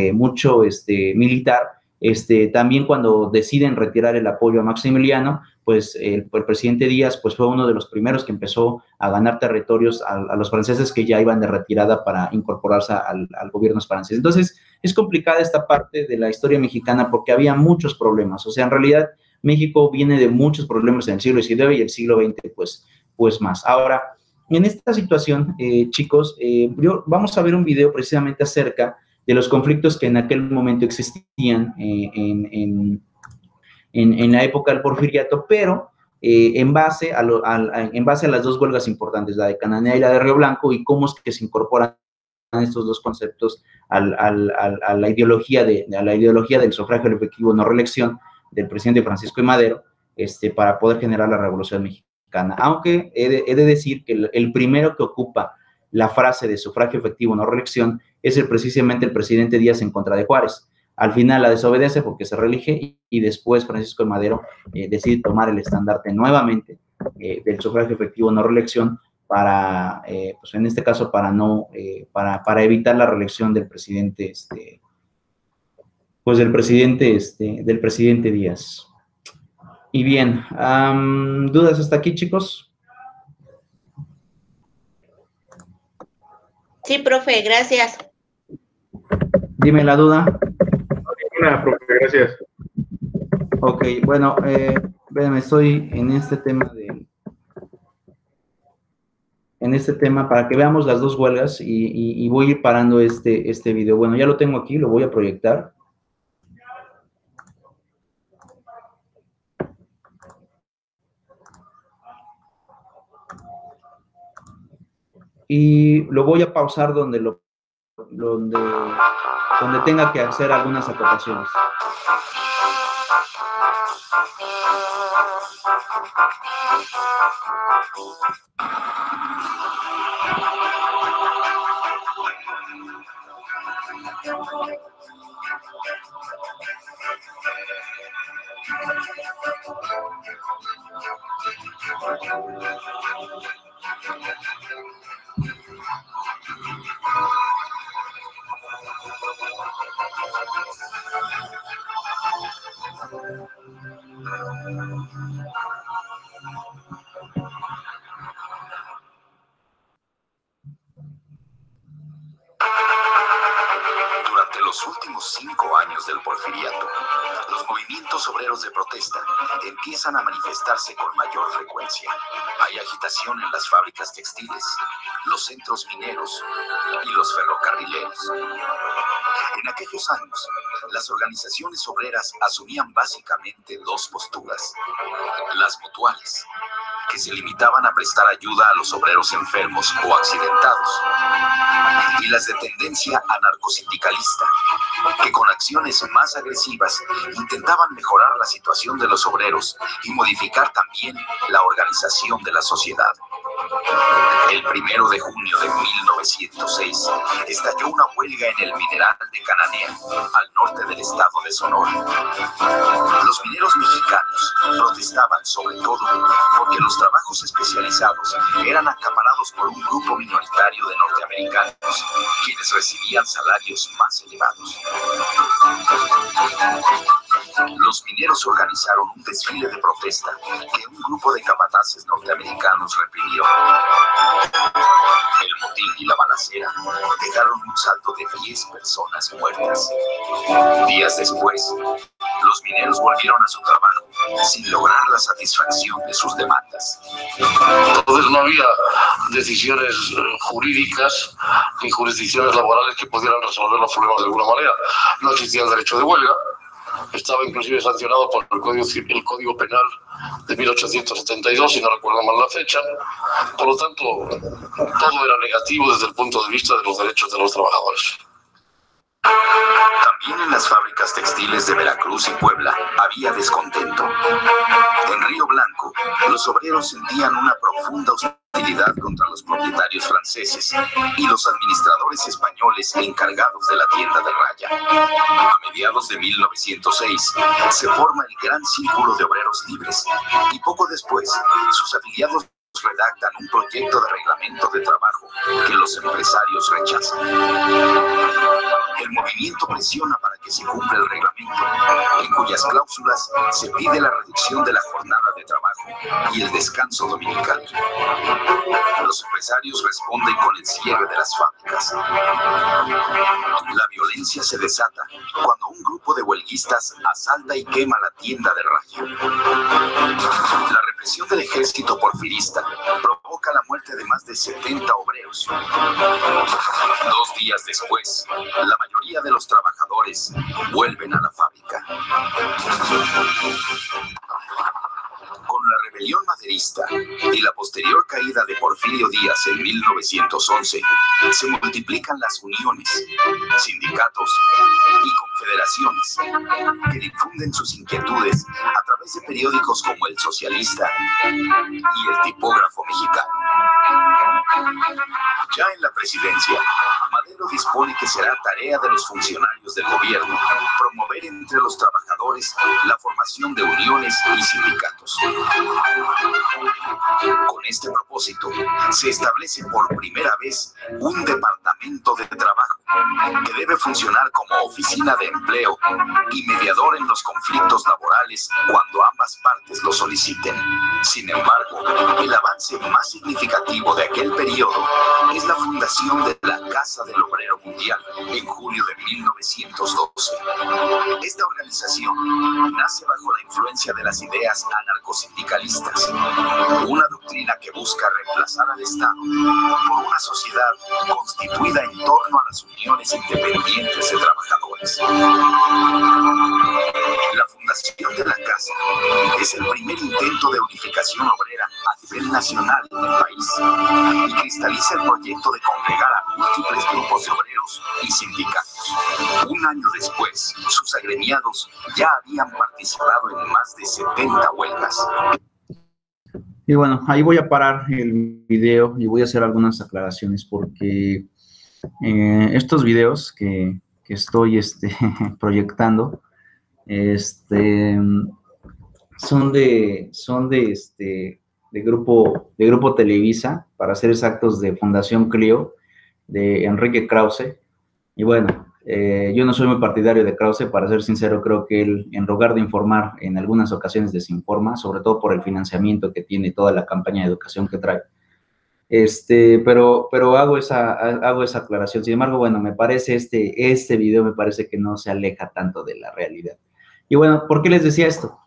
militar. También cuando deciden retirar el apoyo a Maximiliano, pues el presidente Díaz pues fue uno de los primeros que empezó a ganar territorios a los franceses que ya iban de retirada para incorporarse al gobierno francés. Entonces, es complicada esta parte de la historia mexicana porque había muchos problemas. O sea, en realidad, México viene de muchos problemas en el siglo XIX y el siglo XX, pues más. Ahora, en esta situación, chicos, vamos a ver un video precisamente acerca de los conflictos que en aquel momento existían en la época del Porfiriato, pero en base a las 2 huelgas importantes, la de Cananea y la de Río Blanco, y cómo es que se incorporan estos 2 conceptos a la ideología del sufragio efectivo no reelección del presidente Francisco I. Madero, para poder generar la Revolución Mexicana. Aunque he de decir que el primero que ocupa la frase de sufragio efectivo no reelección es precisamente el presidente Díaz en contra de Juárez. Al final la desobedece porque se reelige, y después Francisco I. Madero decide tomar el estandarte nuevamente del sufragio efectivo no reelección para, pues en este caso, para evitar la reelección del presidente, del presidente Díaz. Y bien, ¿dudas hasta aquí, chicos? Sí, profe, gracias. Dime la duda. Ninguna, profe, gracias. Ok, bueno, estoy en este tema para que veamos las 2 huelgas, y voy a ir parando este video. Bueno, ya lo tengo aquí, lo voy a proyectar. Y lo voy a pausar donde tenga que hacer algunas acotaciones. Durante los últimos 5 años del Porfiriato, los movimientos obreros de protesta empiezan a manifestarse con mayor frecuencia. Hay agitación en las fábricas textiles, los centros mineros y los ferrocarrileros. En aquellos años, las organizaciones obreras asumían básicamente 2 posturas: las mutuales, que se limitaban a prestar ayuda a los obreros enfermos o accidentados, y las de tendencia anarcosindicalista, que con acciones más agresivas intentaban mejorar la situación de los obreros y modificar también la organización de la sociedad. El 1 de junio de 1906 estalló una huelga en el mineral de Cananea, al norte del estado de Sonora. Los mineros mexicanos protestaban sobre todo porque los trabajos especializados eran acaparados por un grupo minoritario de norteamericanos, quienes recibían salarios más elevados. Los mineros organizaron un desfile de protesta que un grupo de capataces norteamericanos reprimió. El motín y la balacera dejaron un saldo de 10 personas muertas. Días después, los mineros volvieron a su trabajo sin lograr la satisfacción de sus demandas. Entonces no había decisiones jurídicas ni jurisdicciones laborales que pudieran resolver los problemas de alguna manera. No existía el derecho de huelga. Estaba inclusive sancionado por el Código Penal de 1872, si no recuerdo mal la fecha. Por lo tanto, todo era negativo desde el punto de vista de los derechos de los trabajadores. También en las fábricas textiles de Veracruz y Puebla había descontento. En Río Blanco, los obreros sentían una profunda hostilidad contra los propietarios franceses y los administradores españoles encargados de la tienda de raya. A mediados de 1906 se forma el Gran Círculo de Obreros Libres y poco después sus afiliados redactan un proyecto de reglamento de trabajo que los empresarios rechazan. El movimiento presiona para que se cumpla el reglamento, en cuyas cláusulas se pide la reducción de la jornada de trabajo y el descanso dominical. Los empresarios responden con el cierre de las fábricas. La violencia se desata cuando un grupo de huelguistas asalta y quema la tienda de raya. La represión del ejército porfirista provoca la muerte de más de 70 obreros. 2 días después, la mayoría de los trabajadores vuelven a la fábrica. Con la rebelión maderista y la posterior caída de Porfirio Díaz en 1911, se multiplican las uniones, sindicatos y confederaciones que difunden sus inquietudes a través de periódicos como El Socialista y El Tipógrafo Mexicano. Ya en la presidencia, Madero dispone que será tarea de los funcionarios del gobierno promover entre los trabajadores la formación de uniones y sindicatos. Con este propósito, se establece por primera vez un departamento de trabajo que debe funcionar como oficina de empleo y mediador en los conflictos laborales cuando ambas partes lo soliciten. Sin embargo, el avance más significativo de aquel periodo es la fundación de la Casa del Obrero Mundial en julio de 1912. Esta organización nace bajo la influencia de las ideas anarcosindicalistas, una doctrina que busca reemplazar al Estado por una sociedad constituida en torno a las uniones independientes de trabajadores. La fundación de la Casa es el primer intento de unificación obrera a nivel nacional en el país y cristaliza el proyecto de congregar a múltiples grupos de obreros y sindicatos. Un año después, sus agremiados ya habían participado en más de 70 huelgas. Y bueno, ahí voy a parar el video y voy a hacer algunas aclaraciones porque estos videos que estoy proyectando son de Grupo Televisa, para ser exactos, de Fundación Clio, de Enrique Krause. Y bueno, yo no soy muy partidario de Krause, para ser sincero. Creo que él, en lugar de informar, en algunas ocasiones desinforma, sobre todo por el financiamiento que tiene toda la campaña de educación que trae. Pero hago esa aclaración. Sin embargo, bueno, me parece este video me parece que no se aleja tanto de la realidad. Y bueno, ¿por qué les decía esto?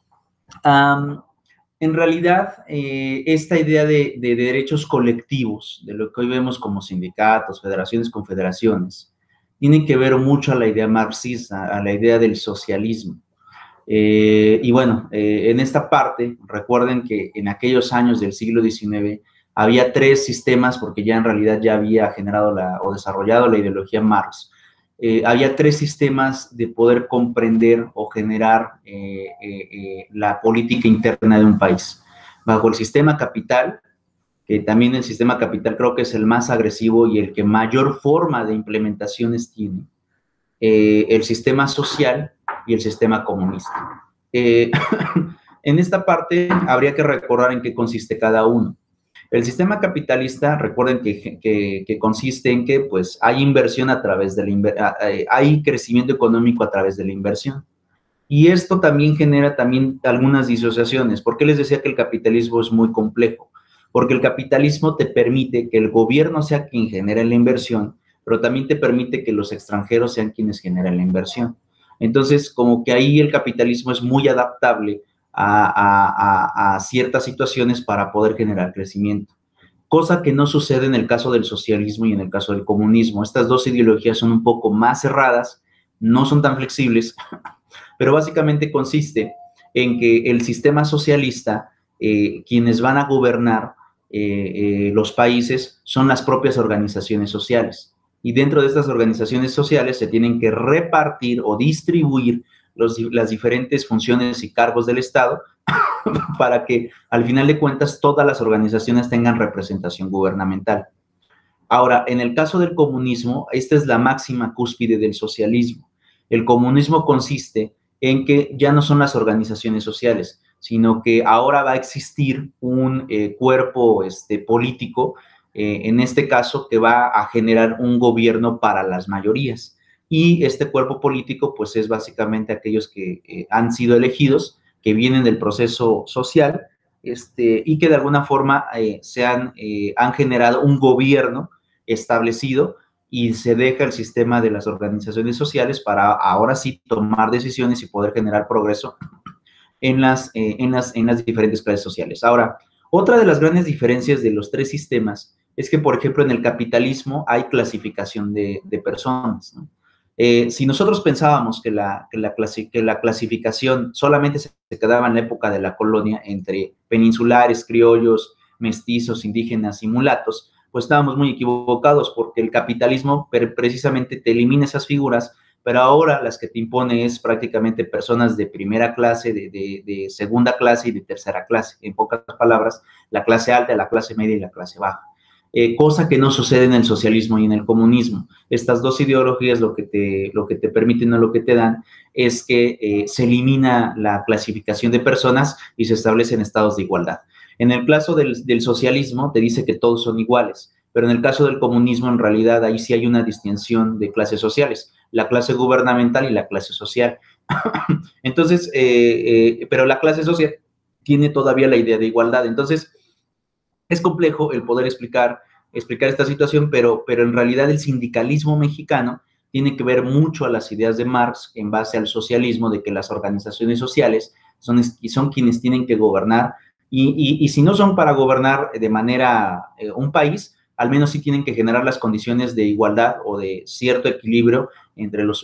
En realidad, esta idea de derechos colectivos, de lo que hoy vemos como sindicatos, federaciones, confederaciones, tiene que ver mucho a la idea marxista, a la idea del socialismo. Y bueno, en esta parte, recuerden que en aquellos años del siglo XIX había 3 sistemas, porque ya en realidad ya había generado o desarrollado la ideología Marx. Había 3 sistemas de poder comprender o generar la política interna de un país. Bajo el sistema capital, que también el sistema capital creo que es el más agresivo y el que mayor forma de implementaciones tiene, el sistema social y el sistema comunista. En esta parte habría que recordar en qué consiste cada uno. El sistema capitalista, recuerden que consiste en que pues hay inversión a través de hay crecimiento económico a través de la inversión. Y esto también genera algunas disociaciones. ¿Por qué les decía que el capitalismo es muy complejo? Porque el capitalismo te permite que el gobierno sea quien genere la inversión, pero también te permite que los extranjeros sean quienes generen la inversión. Entonces, como que ahí el capitalismo es muy adaptable a ciertas situaciones para poder generar crecimiento. Cosa que no sucede en el caso del socialismo y en el caso del comunismo. Estas dos ideologías son un poco más cerradas, no son tan flexibles, pero básicamente consiste en que el sistema socialista, quienes van a gobernar los países son las propias organizaciones sociales. Y dentro de estas organizaciones sociales se tienen que repartir o distribuir las diferentes funciones y cargos del Estado para que, al final de cuentas, todas las organizaciones tengan representación gubernamental. Ahora, en el caso del comunismo, esta es la máxima cúspide del socialismo. El comunismo consiste en que ya no son las organizaciones sociales, sino que ahora va a existir un cuerpo político, en este caso, que va a generar un gobierno para las mayorías. Y este cuerpo político, pues, es básicamente aquellos que han sido elegidos, que vienen del proceso social, y que de alguna forma han generado un gobierno establecido, y se deja el sistema de las organizaciones sociales para ahora sí tomar decisiones y poder generar progreso en las diferentes clases sociales. Ahora, otra de las grandes diferencias de los tres sistemas es que, por ejemplo, en el capitalismo hay clasificación de personas, ¿no? Si nosotros pensábamos que la clasificación solamente se quedaba en la época de la colonia entre peninsulares, criollos, mestizos, indígenas y mulatos, pues estábamos muy equivocados, porque el capitalismo precisamente te elimina esas figuras, pero ahora las que te impone es prácticamente personas de primera clase, de segunda clase y de tercera clase. En pocas palabras, la clase alta, la clase media y la clase baja. Cosa que no sucede en el socialismo y en el comunismo. Estas dos ideologías lo que te permiten o lo que te dan es que se elimina la clasificación de personas y se establecen estados de igualdad. En el caso del socialismo te dice que todos son iguales, pero en el caso del comunismo en realidad ahí sí hay una distinción de clases sociales, la clase gubernamental y la clase social. Entonces, pero la clase social tiene todavía la idea de igualdad. Entonces, es complejo el poder explicar esta situación, pero en realidad el sindicalismo mexicano tiene que ver mucho a las ideas de Marx en base al socialismo, de que las organizaciones sociales son quienes tienen que gobernar, y si no son para gobernar de manera un país, al menos sí tienen que generar las condiciones de igualdad o de cierto equilibrio entre los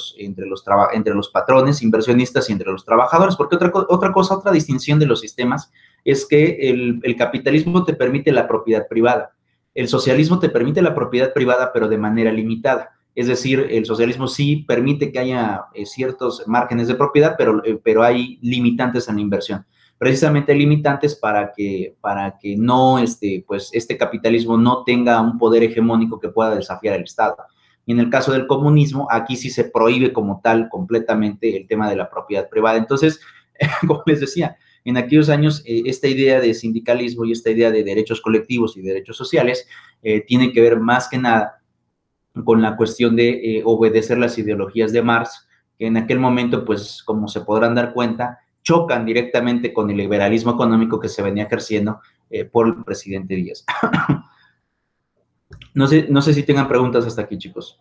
patrones, inversionistas, y entre los trabajadores, porque otra distinción de los sistemas es que el capitalismo te permite la propiedad privada. El socialismo te permite la propiedad privada, pero de manera limitada. Es decir, el socialismo sí permite que haya ciertos márgenes de propiedad, pero hay limitantes en la inversión. Precisamente limitantes para que no, pues este capitalismo no tenga un poder hegemónico que pueda desafiar al Estado. Y en el caso del comunismo, aquí sí se prohíbe como tal completamente el tema de la propiedad privada. Entonces, como les decía, en aquellos años, esta idea de sindicalismo y esta idea de derechos colectivos y derechos sociales tiene que ver más que nada con la cuestión de obedecer las ideologías de Marx, que en aquel momento, pues, como se podrán dar cuenta, chocan directamente con el liberalismo económico que se venía ejerciendo por el presidente Díaz. No sé si tengan preguntas hasta aquí, chicos.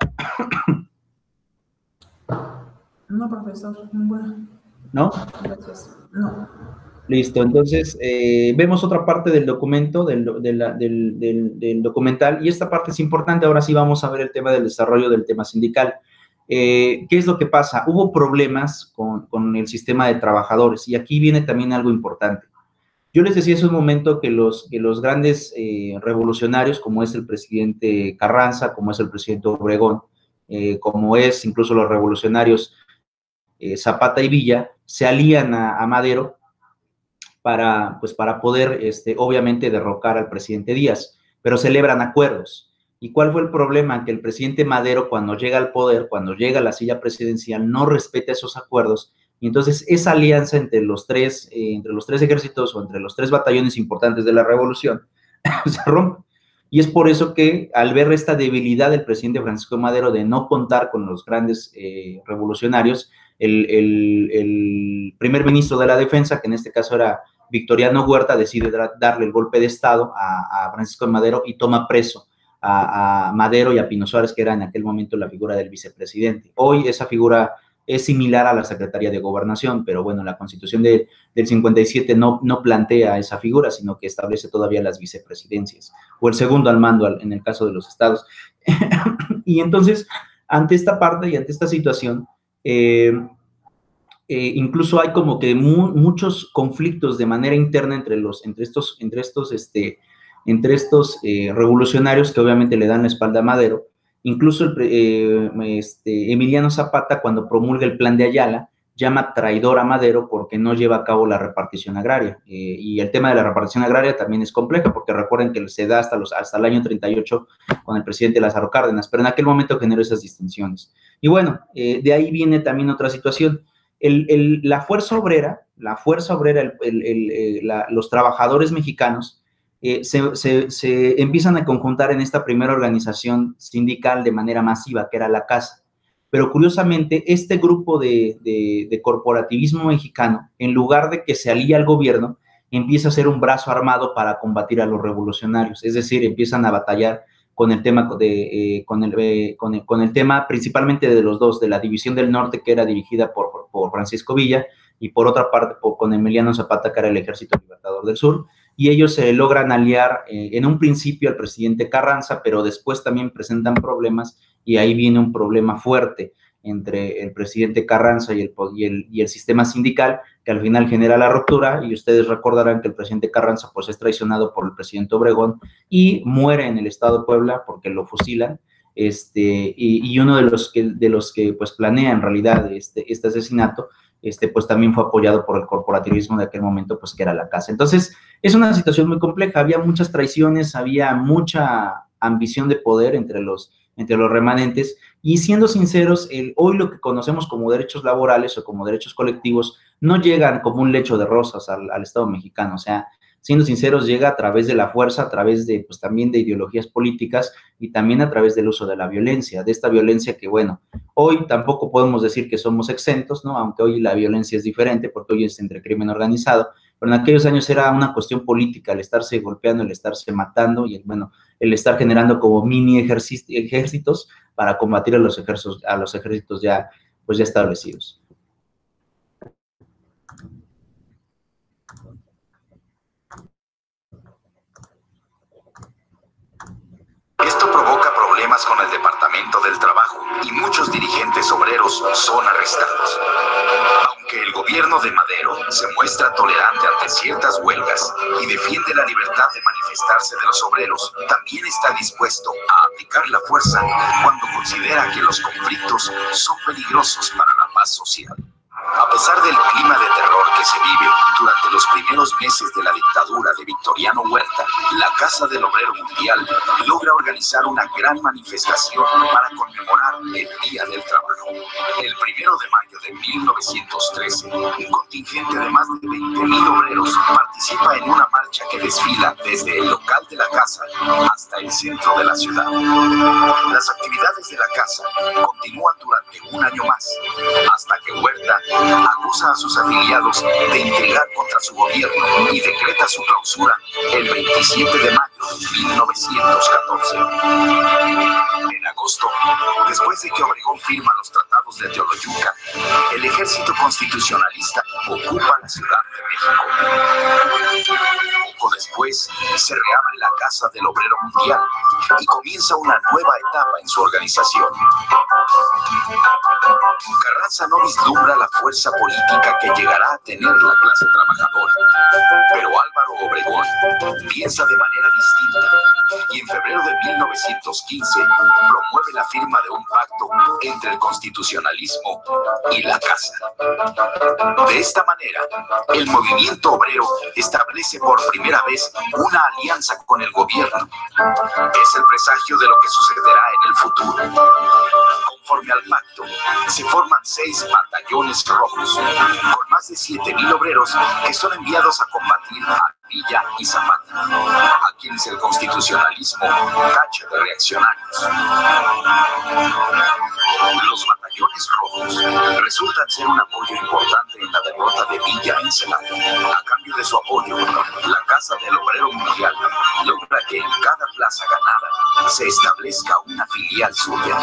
No, profesor, ninguna. ¿No? Gracias. No. Listo, entonces vemos otra parte del documento, del documental, y esta parte es importante. Ahora sí vamos a ver el tema del desarrollo del tema sindical. ¿Qué es lo que pasa? Hubo problemas con el sistema de trabajadores, y aquí viene también algo importante. Yo les decía hace un momento que los grandes revolucionarios, como es el presidente Carranza, como es el presidente Obregón, como es incluso los revolucionarios Zapata y Villa, se alían a Madero para poder, obviamente, derrocar al presidente Díaz, pero celebran acuerdos. ¿Y cuál fue el problema? Que el presidente Madero, cuando llega al poder, cuando llega a la silla presidencial, no respeta esos acuerdos, y entonces esa alianza entre los tres ejércitos o entre los 3 batallones importantes de la revolución se rompe. Y es por eso que, al ver esta debilidad del presidente Francisco Madero de no contar con los grandes revolucionarios, el primer ministro de la Defensa, que en este caso era Victoriano Huerta, decide darle el golpe de Estado a Francisco Madero y toma preso a Madero y a Pino Suárez, que era en aquel momento la figura del vicepresidente. Hoy esa figura es similar a la Secretaría de Gobernación, pero bueno, la Constitución del 57 no plantea esa figura, sino que establece todavía las vicepresidencias, o el segundo al mando en el caso de los estados. Y entonces, ante esta parte y ante esta situación, incluso hay como que muchos conflictos de manera interna entre estos revolucionarios que obviamente le dan la espalda a Madero. Incluso Emiliano Zapata, cuando promulga el plan de Ayala, llama traidor a Madero porque no lleva a cabo la repartición agraria. Y el tema de la repartición agraria también es complejo, porque recuerden que se da hasta el año 38 con el presidente Lázaro Cárdenas, pero en aquel momento generó esas distinciones. Y bueno, de ahí viene también otra situación. La fuerza obrera, los trabajadores mexicanos, se empiezan a conjuntar en esta primera organización sindical de manera masiva, que era la CASA. Pero curiosamente, este grupo de corporativismo mexicano, en lugar de que se alíe al gobierno, empieza a ser un brazo armado para combatir a los revolucionarios. Es decir, empiezan a batallar con el tema con el tema principalmente de los dos, de la División del Norte, que era dirigida por Francisco Villa, y por otra parte con Emiliano Zapata, que era el Ejército Libertador del Sur, y ellos se logran aliar en un principio al presidente Carranza, pero después también presentan problemas, y ahí viene un problema fuerte entre el presidente Carranza y el sistema sindical, que al final genera la ruptura, y ustedes recordarán que el presidente Carranza pues es traicionado por el presidente Obregón y muere en el estado de Puebla porque lo fusilan, y uno de los que pues planea en realidad este asesinato, pues también fue apoyado por el corporativismo de aquel momento, pues que era la CASA. Entonces, es una situación muy compleja, había muchas traiciones, había mucha ambición de poder entre los remanentes, y siendo sinceros, hoy lo que conocemos como derechos laborales o como derechos colectivos no llegan como un lecho de rosas al Estado mexicano. O sea, siendo sinceros, llega a través de la fuerza, a través de, pues también de ideologías políticas, y también a través del uso de la violencia, de esta violencia que, bueno, hoy tampoco podemos decir que somos exentos, ¿no? Aunque hoy la violencia es diferente, porque hoy es entre crimen organizado, pero en aquellos años era una cuestión política, el estarse golpeando, el estarse matando, y el estar generando como mini ejércitos para combatir a los ejércitos ya establecidos. Esto provoca problemas con el Departamento del Trabajo y muchos dirigentes obreros son arrestados. Aunque el gobierno de Madero se muestra tolerante ante ciertas huelgas y defiende la libertad de manifestarse de los obreros, también está dispuesto a aplicar la fuerza cuando considera que los conflictos son peligrosos para la paz social. A pesar del clima de terror que se vive durante los primeros meses de la dictadura de Victoriano Huerta, la Casa del Obrero Mundial logra organizar una gran manifestación para conmemorar el Día del Trabajo. El 1 de mayo de 1913, un contingente de más de 20,000 obreros participa en una marcha que desfila desde el local de la Casa hasta el centro de la ciudad. Las actividades de la Casa continúan durante un año más, hasta que Huerta acusa a sus afiliados de intrigar contra su gobierno y decreta su clausura el 27 de mayo de 1914. En agosto, después de que Obregón firma los tratados de Teoloyuca, el ejército constitucionalista ocupa la Ciudad de México. Poco después, se reabre la Casa del Obrero Mundial y comienza una nueva etapa en su organización. Carranza no vislumbra la fuerza política que llegará a tener la clase trabajadora, pero Álvaro Obregón piensa de manera distinta y en febrero de 1915 promueve la firma de un pacto entre el constitucionalismo y la casa. De esta manera, el movimiento obrero establece por primera vez una alianza con el gobierno. Es el presagio de lo que sucederá en el futuro. Conforme al pacto, se forman 6 batallones rojos, con más de 7,000 obreros que son enviados a combatir a Villa y Zapata, a quienes el constitucionalismo tacha de reaccionarios. Los batallones rojos resultan ser un apoyo importante en la derrota de Villa en Celaya. A cambio de su apoyo, la Casa del Obrero Mundial logra que en cada plaza ganada se establezca una filial suya.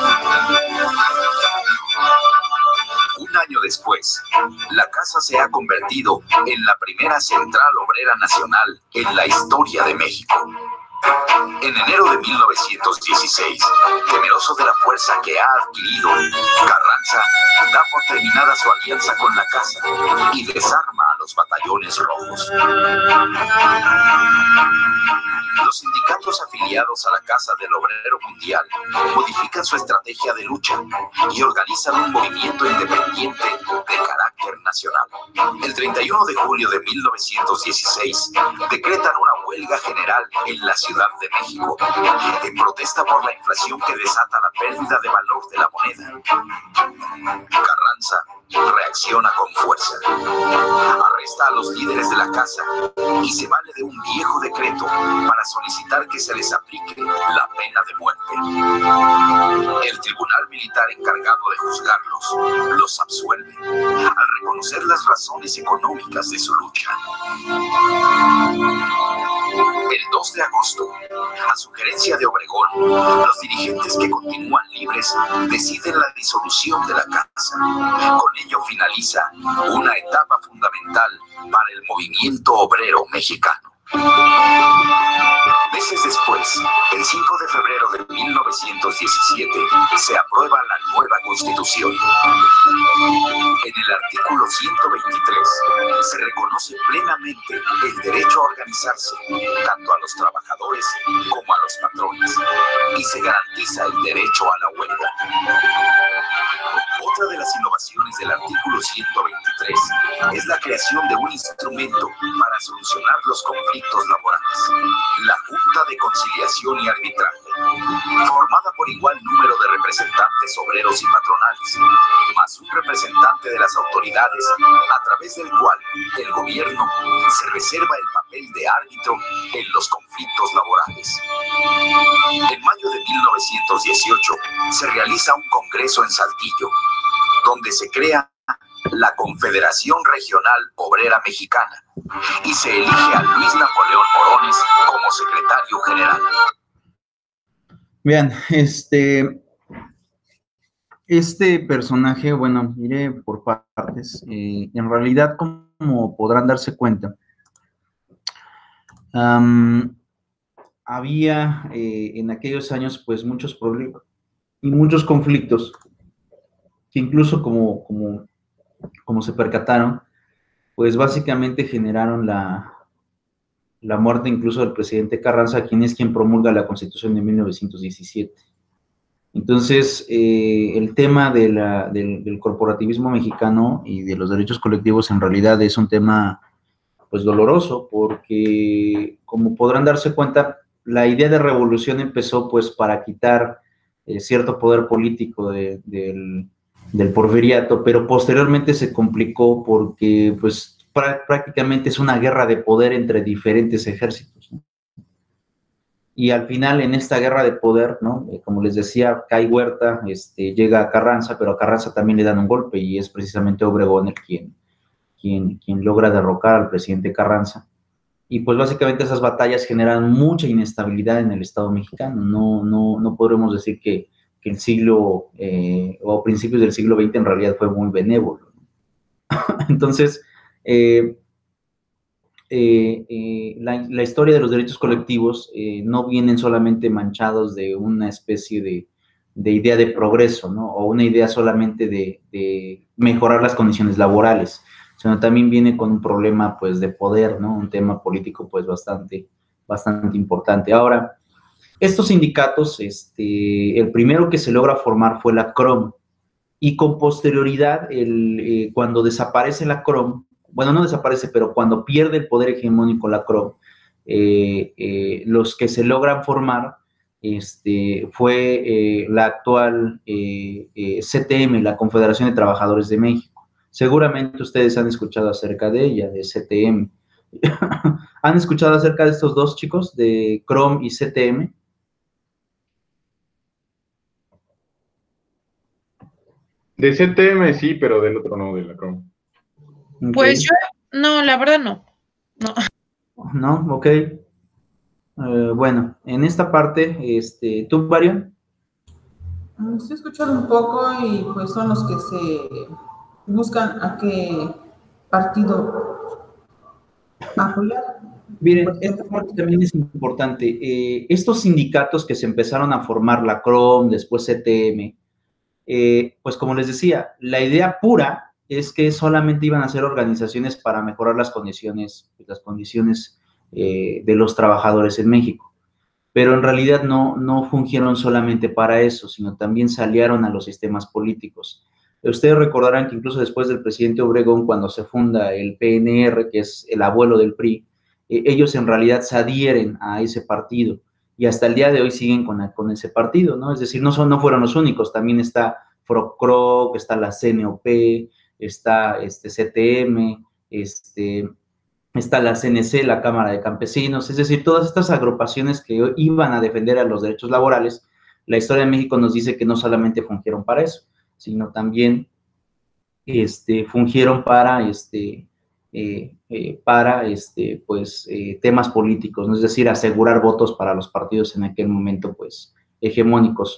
Un año después, la casa se ha convertido en la primera central obrera nacional en la historia de México. En enero de 1916, temeroso de la fuerza que ha adquirido, Carranza da por terminada su alianza con la casa y desarma a los batallones rojos. Los sindicatos afiliados a la Casa del Obrero Mundial modifican su estrategia de lucha y organizan un movimiento independiente de carácter nacional. El 31 de julio de 1916 decretan una huelga general en la Ciudad de México en protesta por la inflación que desata la pérdida de valor de la moneda. Carranza reacciona con fuerza. Arresta a los líderes de la casa y se vale de un viejo decreto para solicitar que se les aplique la pena de muerte. El tribunal militar encargado de juzgarlos los absuelve al reconocer las razones económicas de su lucha. El 2 de agosto, a sugerencia de Obregón, los dirigentes que continúan libres deciden la disolución de la casa. Con ello finaliza una etapa fundamental para el movimiento obrero mexicano. Meses después, el 5 de febrero de 1917, se aprueba la nueva Constitución. En el artículo 123 se reconoce plenamente el derecho a organizarse, tanto a los trabajadores como a los patrones, y se garantiza el derecho a la huelga. Otra de las innovaciones del artículo 123 es la creación de un instrumento para solucionar los conflictos laborales, la Junta de Conciliación y Arbitraje, formada por igual número de representantes obreros y patronales, más un representante de las autoridades, a través del cual el gobierno se reserva el papel de árbitro en los conflictos laborales. En mayo de 1918 se realiza un congreso en Saltillo, donde se crea la Confederación Regional Obrera Mexicana y se elige a Luis Napoleón Morones como secretario general. Vean, este personaje, bueno, iré por partes. En realidad, como podrán darse cuenta, había en aquellos años pues muchos problemas y muchos conflictos que incluso como se percataron, pues básicamente generaron la muerte incluso del presidente Carranza, quien es quien promulga la Constitución de 1917. Entonces, el tema del corporativismo mexicano y de los derechos colectivos en realidad es un tema pues doloroso, porque como podrán darse cuenta, la idea de revolución empezó pues para quitar cierto poder político del porfiriato, pero posteriormente se complicó porque pues prácticamente es una guerra de poder entre diferentes ejércitos, ¿no? Y al final en esta guerra de poder, ¿no? Como les decía, cae Huerta, llega a Carranza, pero a Carranza también le dan un golpe y es precisamente Obregón quien logra derrocar al presidente Carranza. Y pues básicamente esas batallas generan mucha inestabilidad en el Estado mexicano. No podremos decir que el siglo, o principios del siglo XX en realidad fue muy benévolo. Entonces, la historia de los derechos colectivos no vienen solamente manchados de una especie de idea de progreso, ¿no? O una idea solamente de mejorar las condiciones laborales, sino también viene con un problema, pues, de poder, ¿no? Un tema político, pues, bastante importante. Ahora, Estos sindicatos, el primero que se logra formar fue la CROM, y con posterioridad, cuando desaparece la CROM, bueno, no desaparece, pero cuando pierde el poder hegemónico la CROM, los que se logran formar fue la actual CTM, la Confederación de Trabajadores de México. Seguramente ustedes han escuchado acerca de ella, de CTM. ¿Han escuchado acerca de estos dos chicos, de CROM y CTM? De CTM sí, pero del otro no, de la CROM. Pues yo, no, la verdad no. No, ok. Bueno, en esta parte, ¿tú, Marian? Estoy escuchando un poco y pues son los que se buscan a qué partido apoyar. Miren, esta parte también es importante. Estos sindicatos que se empezaron a formar, la CROM, después CTM, pues como les decía, la idea pura es que solamente iban a ser organizaciones para mejorar las condiciones de los trabajadores en México. Pero en realidad no fungieron solamente para eso, sino también se aliaron a los sistemas políticos. Ustedes recordarán que incluso después del presidente Obregón, cuando se funda el PNR, que es el abuelo del PRI, ellos en realidad se adhieren a ese partido y hasta el día de hoy siguen con ese partido, ¿no? Es decir, no fueron los únicos, también está FROCROC, está la CNOP, está CTM, está la CNC, la Cámara de Campesinos, es decir, todas estas agrupaciones que iban a defender a los derechos laborales. La historia de México nos dice que no solamente fungieron para eso, sino también fungieron para temas políticos, ¿no? Es decir, asegurar votos para los partidos en aquel momento, pues, hegemónicos.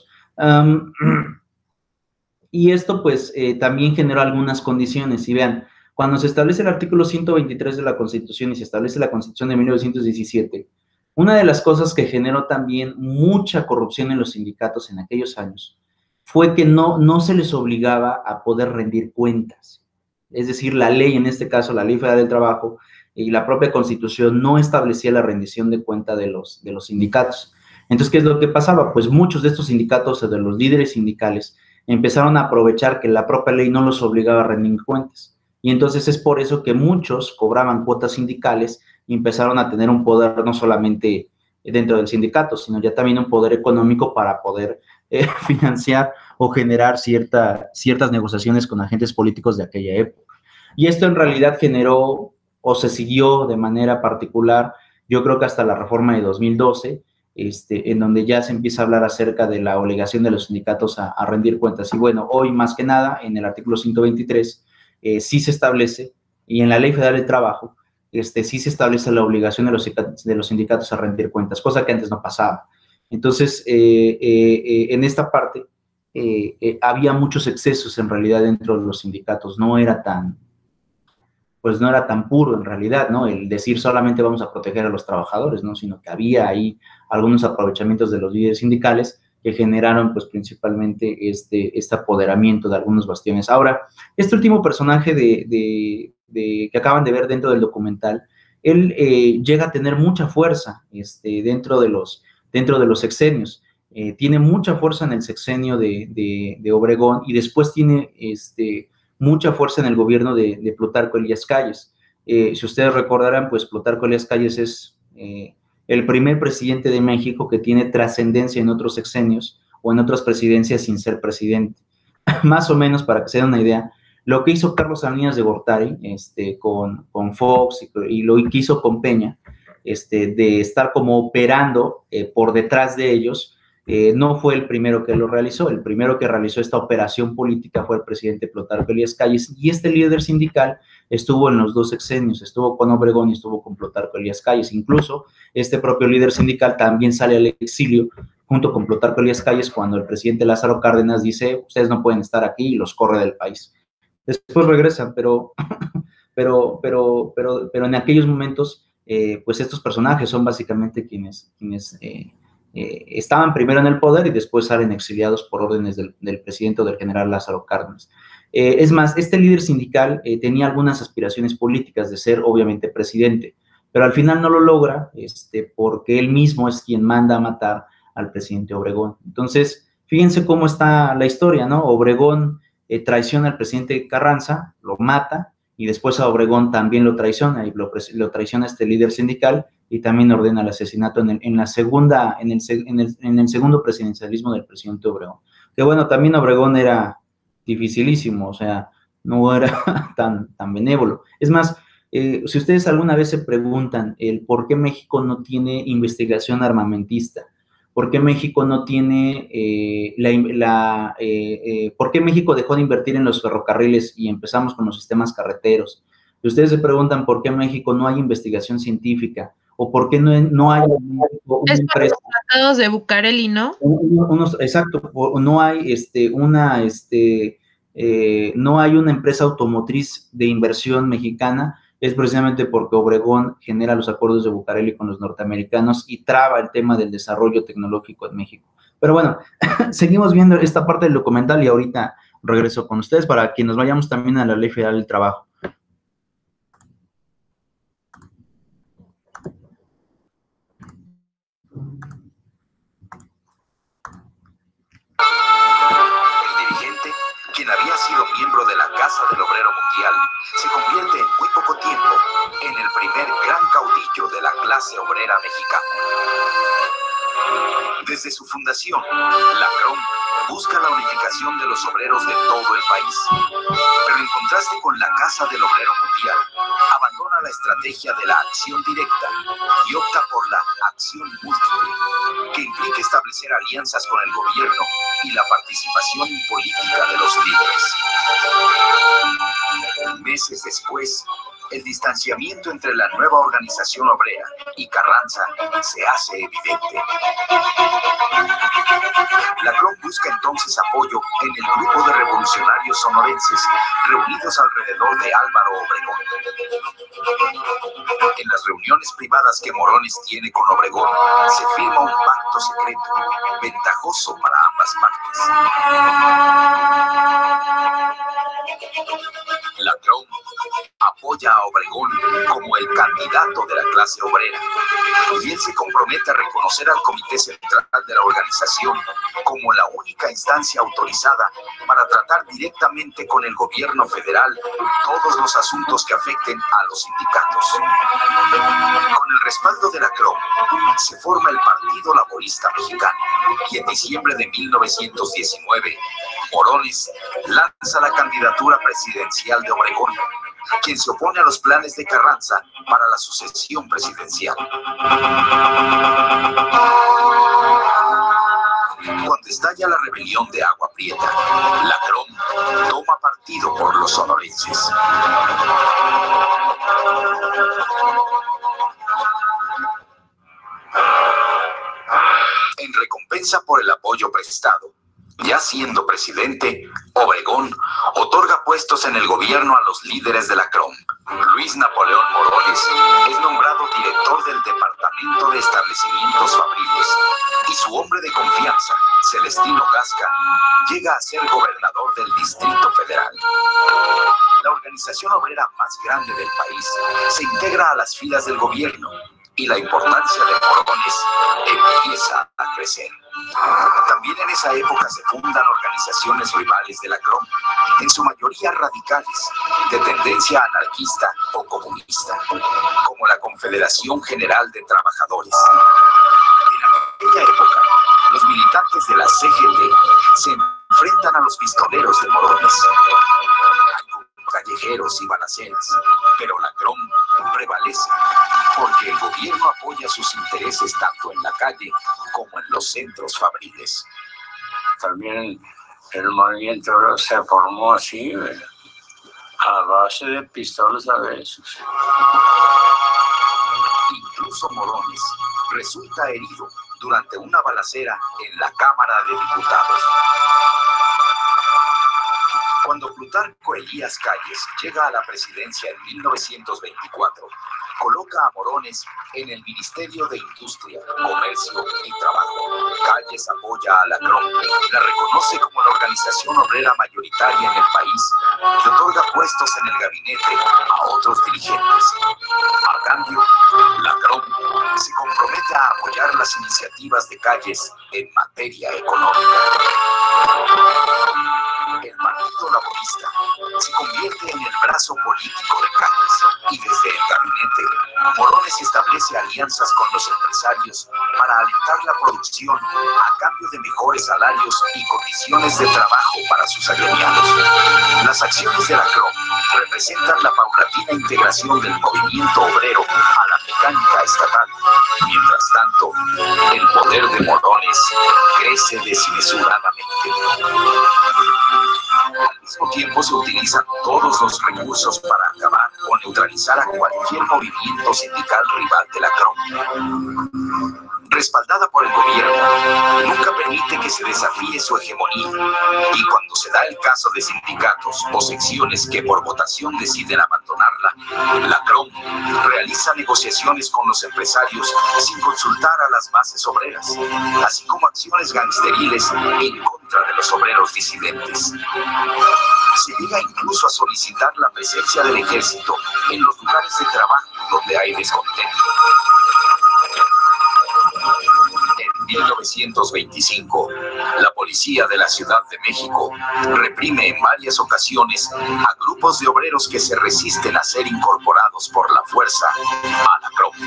Y esto, pues, también generó algunas condiciones, y vean, cuando se establece el artículo 123 de la Constitución y se establece la Constitución de 1917, una de las cosas que generó también mucha corrupción en los sindicatos en aquellos años fue que no se les obligaba a poder rendir cuentas. Es decir, la ley, en este caso la Ley Federal del Trabajo y la propia Constitución no establecía la rendición de cuenta de los sindicatos. Entonces, ¿qué es lo que pasaba? Pues muchos de estos sindicatos o de los líderes sindicales empezaron a aprovechar que la propia ley no los obligaba a rendir cuentas. Y entonces es por eso que muchos cobraban cuotas sindicales y empezaron a tener un poder no solamente dentro del sindicato, sino ya también un poder económico para poder financiar o generar ciertas negociaciones con agentes políticos de aquella época. Y esto en realidad generó o se siguió de manera particular, yo creo que hasta la reforma de 2012, en donde ya se empieza a hablar acerca de la obligación de los sindicatos a rendir cuentas. Y bueno, hoy más que nada, en el artículo 123, sí se establece, y en la Ley Federal del Trabajo, sí se establece la obligación de los sindicatos a rendir cuentas, cosa que antes no pasaba. Entonces, en esta parte, había muchos excesos en realidad dentro de los sindicatos, no era tan puro en realidad, ¿no? El decir solamente vamos a proteger a los trabajadores, ¿no? Sino que había ahí algunos aprovechamientos de los líderes sindicales que generaron, pues, principalmente este apoderamiento de algunos bastiones. Ahora, este último personaje que acaban de ver dentro del documental, él llega a tener mucha fuerza dentro de los sexenios. Tiene mucha fuerza en el sexenio de Obregón y después tiene mucha fuerza en el gobierno de Plutarco Elías Calles. Si ustedes recordarán, pues Plutarco Elías Calles es el primer presidente de México que tiene trascendencia en otros sexenios o en otras presidencias sin ser presidente. Más o menos, para que se den una idea, lo que hizo Carlos Salinas de Gortari con Fox y lo que hizo con Peña, de estar como operando por detrás de ellos, no fue el primero que lo realizó. El primero que realizó esta operación política fue el presidente Plutarco Elías Calles, y este líder sindical estuvo en los dos sexenios, estuvo con Obregón y estuvo con Plutarco Elías Calles. Incluso este propio líder sindical también sale al exilio junto con Plutarco Elías Calles cuando el presidente Lázaro Cárdenas dice, ustedes no pueden estar aquí, y los corre del país. Después regresan, pero en aquellos momentos, pues estos personajes son básicamente quienes estaban primero en el poder y después salen exiliados por órdenes del presidente o del general Lázaro Cárdenas. Es más, este líder sindical tenía algunas aspiraciones políticas de ser, obviamente, presidente, pero al final no lo logra porque él mismo es quien manda a matar al presidente Obregón. Entonces, fíjense cómo está la historia, ¿no? Obregón traiciona al presidente Carranza, lo mata, y después a Obregón también lo traiciona, y lo traiciona este líder sindical, y también ordena el asesinato en el segundo presidencialismo del presidente Obregón. Que bueno, también Obregón era dificilísimo, o sea, no era tan benévolo. Es más, si ustedes alguna vez se preguntan el por qué México no tiene investigación armamentista, por qué México no tiene por qué México dejó de invertir en los ferrocarriles y empezamos con los sistemas carreteros. Si ustedes se preguntan por qué México no hay investigación científica o por qué no hay una empresa. Los tratados de Bucareli, ¿no? Exacto, no hay no hay una empresa automotriz de inversión mexicana, es precisamente porque Obregón genera los acuerdos de Bucareli con los norteamericanos y traba el tema del desarrollo tecnológico en México. Pero bueno, seguimos viendo esta parte del documental y ahorita regreso con ustedes para que nos vayamos también a la Ley Federal del Trabajo. Quien había sido miembro de la Casa del Obrero Mundial, se convierte en muy poco tiempo en el primer gran caudillo de la clase obrera mexicana. Desde su fundación, la CROM busca la unificación de los obreros de todo el país, pero en contraste con la Casa del Obrero Mundial, abandona la estrategia de la acción directa y opta por la acción múltiple, que implica establecer alianzas con el gobierno y la participación política de los líderes. Meses después, el distanciamiento entre la nueva organización obrera y Carranza se hace evidente. La CROM busca entonces apoyo en el grupo de revolucionarios sonorenses reunidos alrededor de Álvaro Obregón. En las reuniones privadas que Morones tiene con Obregón, se firma un pacto secreto, ventajoso para ambas partes. La CROM apoya a Obregón como el candidato de la clase obrera, y él se compromete a reconocer al Comité Central de la organización como la única instancia autorizada para tratar directamente con el gobierno federal todos los asuntos que afecten a los sindicatos. Con el respaldo de la CROM, se forma el Partido Laborista Mexicano, y en diciembre de 1919, Morones lanza la candidatura presidencial de Obregón, quien se opone a los planes de Carranza para la sucesión presidencial. Cuando estalla la rebelión de Agua Prieta, la CROM toma partido por los sonorenses. En recompensa por el apoyo prestado, ya siendo presidente, Obregón otorga puestos en el gobierno a los líderes de la CROM. Luis Napoleón Morones es nombrado director del Departamento de Establecimientos Fabriles, y su hombre de confianza, Celestino Gasca, llega a ser gobernador del Distrito Federal. La organización obrera más grande del país se integra a las filas del gobierno, y la importancia de Morones empieza a crecer. También en esa época se fundan organizaciones rivales de la CROM, en su mayoría radicales, de tendencia anarquista o comunista, como la Confederación General de Trabajadores. En aquella época, los militantes de la CGT se enfrentan a los pistoleros de Morones. Callejeros y balaceras, pero la CROM prevalece porque el gobierno apoya sus intereses tanto en la calle como en los centros fabriles. También el movimiento obrero se formó así, a base de pistolas a veces. Incluso Morones resulta herido durante una balacera en la Cámara de Diputados. Cuando Plutarco Elías Calles llega a la presidencia en 1924, coloca a Morones en el Ministerio de Industria, Comercio y Trabajo. Calles apoya a la CROM, la reconoce como la organización obrera mayoritaria en el país y otorga puestos en el gabinete a otros dirigentes. A cambio, la CROM se compromete a a apoyar las iniciativas de Calles en materia económica. El Partido Laborista se convierte en el brazo político de Calles y desde el gabinete, Morones establece alianzas con los empresarios para alentar la producción a cambio de mejores salarios y condiciones de trabajo para sus agremiados. Las acciones de la CROM representan la paulatina integración del movimiento obrero a la mecánica estatal. Mientras tanto, el poder de Morones crece desmesuradamente. Al mismo tiempo se utilizan todos los recursos para acabar o neutralizar a cualquier movimiento sindical rival de la CROM. Respaldada por el gobierno, nunca permite que se desafíe su hegemonía, y cuando se da el caso de sindicatos o secciones que por votación deciden abandonarla, la CROM realiza negociaciones con los empresarios sin consultar a las bases obreras, así como acciones gangsteriles en contra de los obreros disidentes. Se llega incluso a solicitar la presencia del ejército en los lugares de trabajo donde hay descontento. En 1925, la policía de la Ciudad de México reprime en varias ocasiones a grupos de obreros que se resisten a ser incorporados por la fuerza a la CROM.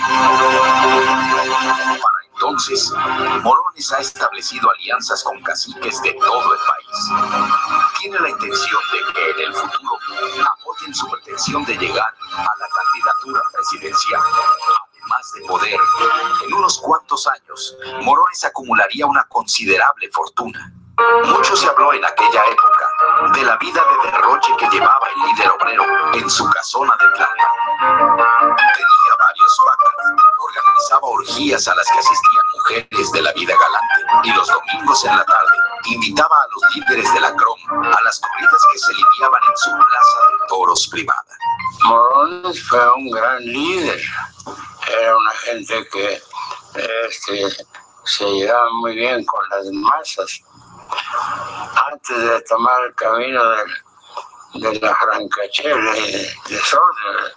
Para entonces, Morones ha establecido alianzas con caciques de todo el país. Tiene la intención de que en el futuro apoyen su pretensión de llegar a la candidatura presidencial. Además de poder, en unos cuantos años, Morones acumularía una considerable fortuna. Mucho se habló en aquella época de la vida de derroche que llevaba el líder obrero en su casona de Tlapa. Tenía varios vacas, organizaba orgías a las que asistían mujeres de la vida galante, y los domingos en la tarde invitaba a los líderes de la CROM a las corridas que se lidiaban en su plaza de toros privada. Morones fue un gran líder. Era una gente que se llevaba muy bien con las masas. Antes de tomar el camino de la francachela y desorden.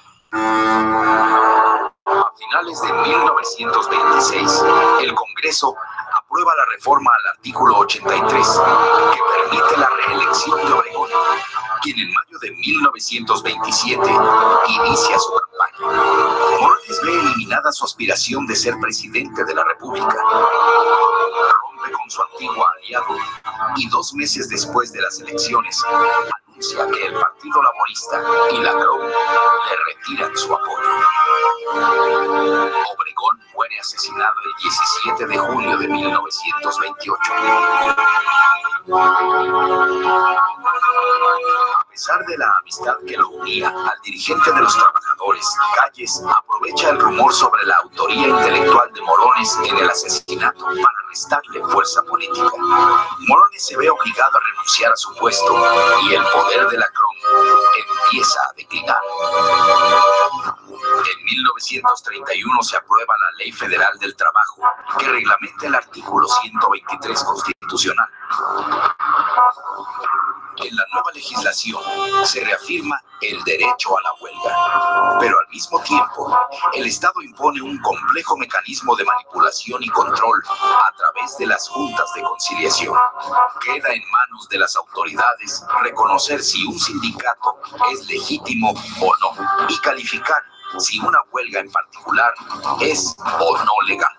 A finales de 1926, el Congreso aprueba la reforma al artículo 83, que permite la reelección de Obregón, quien en mayo de 1927 inicia su campaña. Morones ve eliminada su aspiración de ser presidente de la República. Rompe con su antiguo aliado y 2 meses después de las elecciones anuncia que el Partido Laborista y la CROM le retiran su apoyo. Obregón muere asesinado el 17 de julio de 1928. A pesar de la amistad que lo unía al dirigente de los trabajadores, Calles aprovecha el rumor sobre la autoría intelectual de Morones en el asesinato para restarle fuerza política. Morones se ve obligado a renunciar a su puesto y el poder de la CROM empieza a declinar. En 1931 se aprueba la Ley Federal del Trabajo, que reglamenta el artículo 123 constitucional. En la nueva legislación se reafirma el derecho a la huelga, pero al mismo tiempo el Estado impone un complejo mecanismo de manipulación y control a través de las juntas de conciliación. Queda en manos de las autoridades reconocer si un sindicato es legítimo o no y calificar si una huelga en particular es o no legal.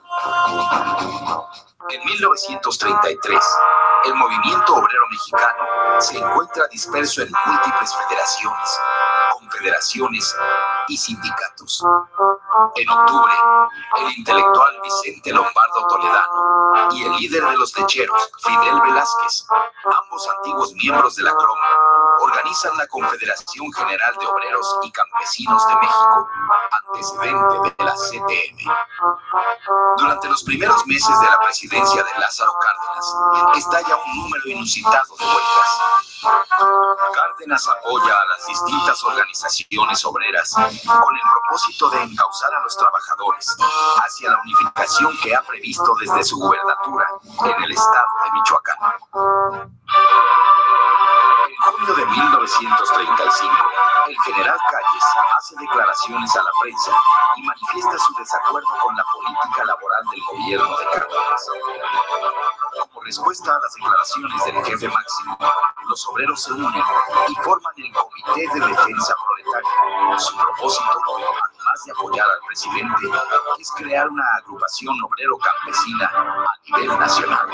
En 1933, el movimiento obrero mexicano se encuentra disperso en múltiples federaciones, confederaciones y sindicatos. En octubre, el intelectual Vicente Lombardo Toledano y el líder de los lecheros, Fidel Velázquez, ambos antiguos miembros de la CROM, organizan la Confederación General de Obreros y Campesinos de México, antecedente de la CTM. Durante los primeros meses de la presidencia de Lázaro Cárdenas, estalla un número inusitado de huelgas. Cárdenas apoya a las distintas organizaciones obreras con el propósito de encauzar a los trabajadores hacia la unificación que ha previsto desde su gubernatura en el estado de Michoacán. En junio de 1935, el general Calles hace declaraciones a la prensa y manifiesta su desacuerdo con la política laboral del gobierno de Cárdenas. Como respuesta a las declaraciones del jefe máximo, los obreros se unen y forman el Comité de Defensa Proletaria. Su propósito, además de apoyar al presidente, es crear una agrupación obrero-campesina a nivel nacional.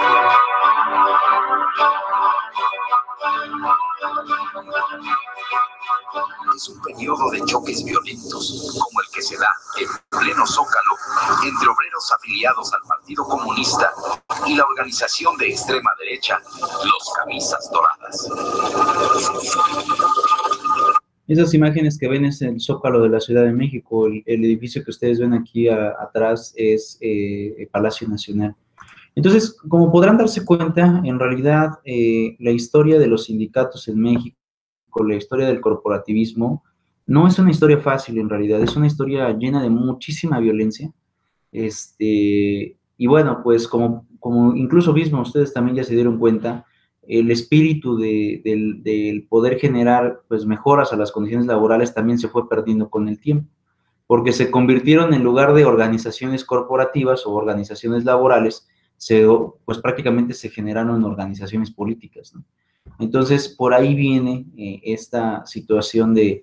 Es un periodo de choques violentos, como el que se da en pleno Zócalo entre obreros afiliados al Partido Comunista y la organización de extrema derecha, los Camisas Doradas. Esas imágenes que ven es el Zócalo de la Ciudad de México. El edificio que ustedes ven aquí atrás es el Palacio Nacional. Entonces, como podrán darse cuenta, en realidad la historia de los sindicatos en México, la historia del corporativismo, no es una historia fácil en realidad, es una historia llena de muchísima violencia. Y bueno, pues como incluso mismo ustedes también ya se dieron cuenta, el espíritu del poder generar pues mejoras a las condiciones laborales también se fue perdiendo con el tiempo, porque se convirtieron en lugar de organizaciones corporativas o organizaciones laborales, pues prácticamente se generaron organizaciones políticas, ¿no? Entonces, por ahí viene esta situación de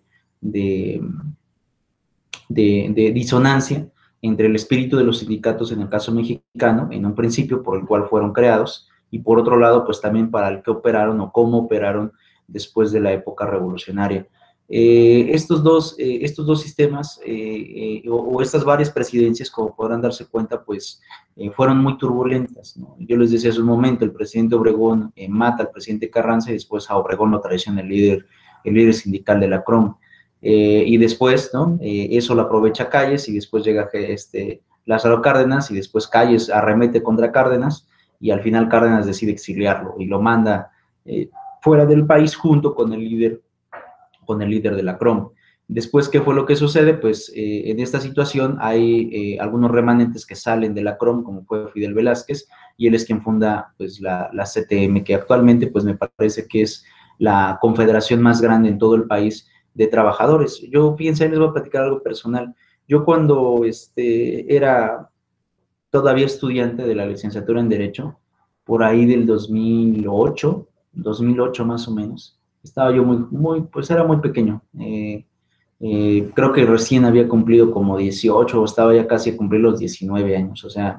disonancia entre el espíritu de los sindicatos en el caso mexicano, en un principio por el cual fueron creados, y por otro lado, pues también para el que operaron o cómo operaron después de la época revolucionaria. Estos dos sistemas o estas varias presidencias, como podrán darse cuenta, pues fueron muy turbulentas, ¿no? Yo les decía hace un momento, el presidente Obregón mata al presidente Carranza y después a Obregón lo traiciona el líder sindical de la CROM. Y después, ¿no? Eso lo aprovecha Calles y después llega Lázaro Cárdenas y después Calles arremete contra Cárdenas y al final Cárdenas decide exiliarlo y lo manda fuera del país junto con el líder de la CROM. Después, ¿qué fue lo que sucede? Pues en esta situación hay algunos remanentes que salen de la CROM, como fue Fidel Velázquez, y él es quien funda pues, la CTM, que actualmente pues, me parece que es la confederación más grande en todo el país de trabajadores. Yo, fíjense, les voy a platicar algo personal. Yo cuando era todavía estudiante de la licenciatura en Derecho, por ahí del 2008 más o menos, estaba yo pues era muy pequeño. Creo que recién había cumplido como 18 o estaba ya casi a cumplir los 19 años, o sea,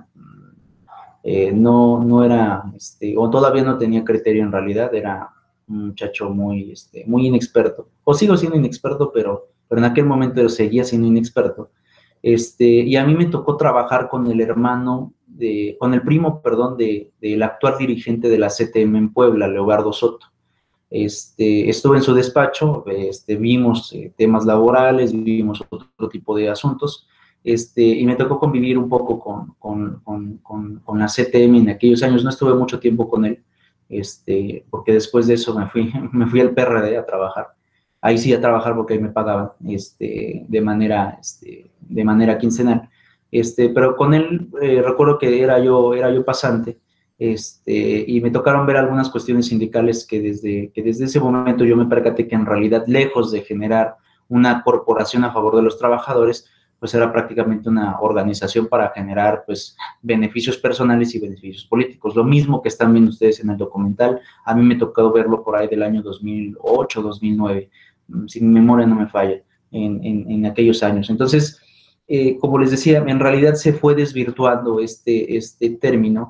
no era, o todavía no tenía criterio en realidad, era un muchacho muy inexperto, o sigo siendo inexperto, pero en aquel momento seguía siendo inexperto, y a mí me tocó trabajar con el primo, del actual dirigente de la CTM en Puebla, Leobardo Soto. Estuve en su despacho, vimos temas laborales, vimos otro tipo de asuntos, y me tocó convivir un poco con la CTM en aquellos años. No estuve mucho tiempo con él, porque después de eso me fui al PRD a trabajar. Ahí sí a trabajar porque ahí me pagaban de manera quincenal. Pero con él recuerdo que era yo pasante, y me tocaron ver algunas cuestiones sindicales que desde ese momento yo me percaté que en realidad, lejos de generar una corporación a favor de los trabajadores, pues era prácticamente una organización para generar pues beneficios personales y beneficios políticos. Lo mismo que están viendo ustedes en el documental, a mí me tocó verlo por ahí del año 2008, 2009, si mi memoria no me falla, en aquellos años. Entonces, como les decía, en realidad se fue desvirtuando este término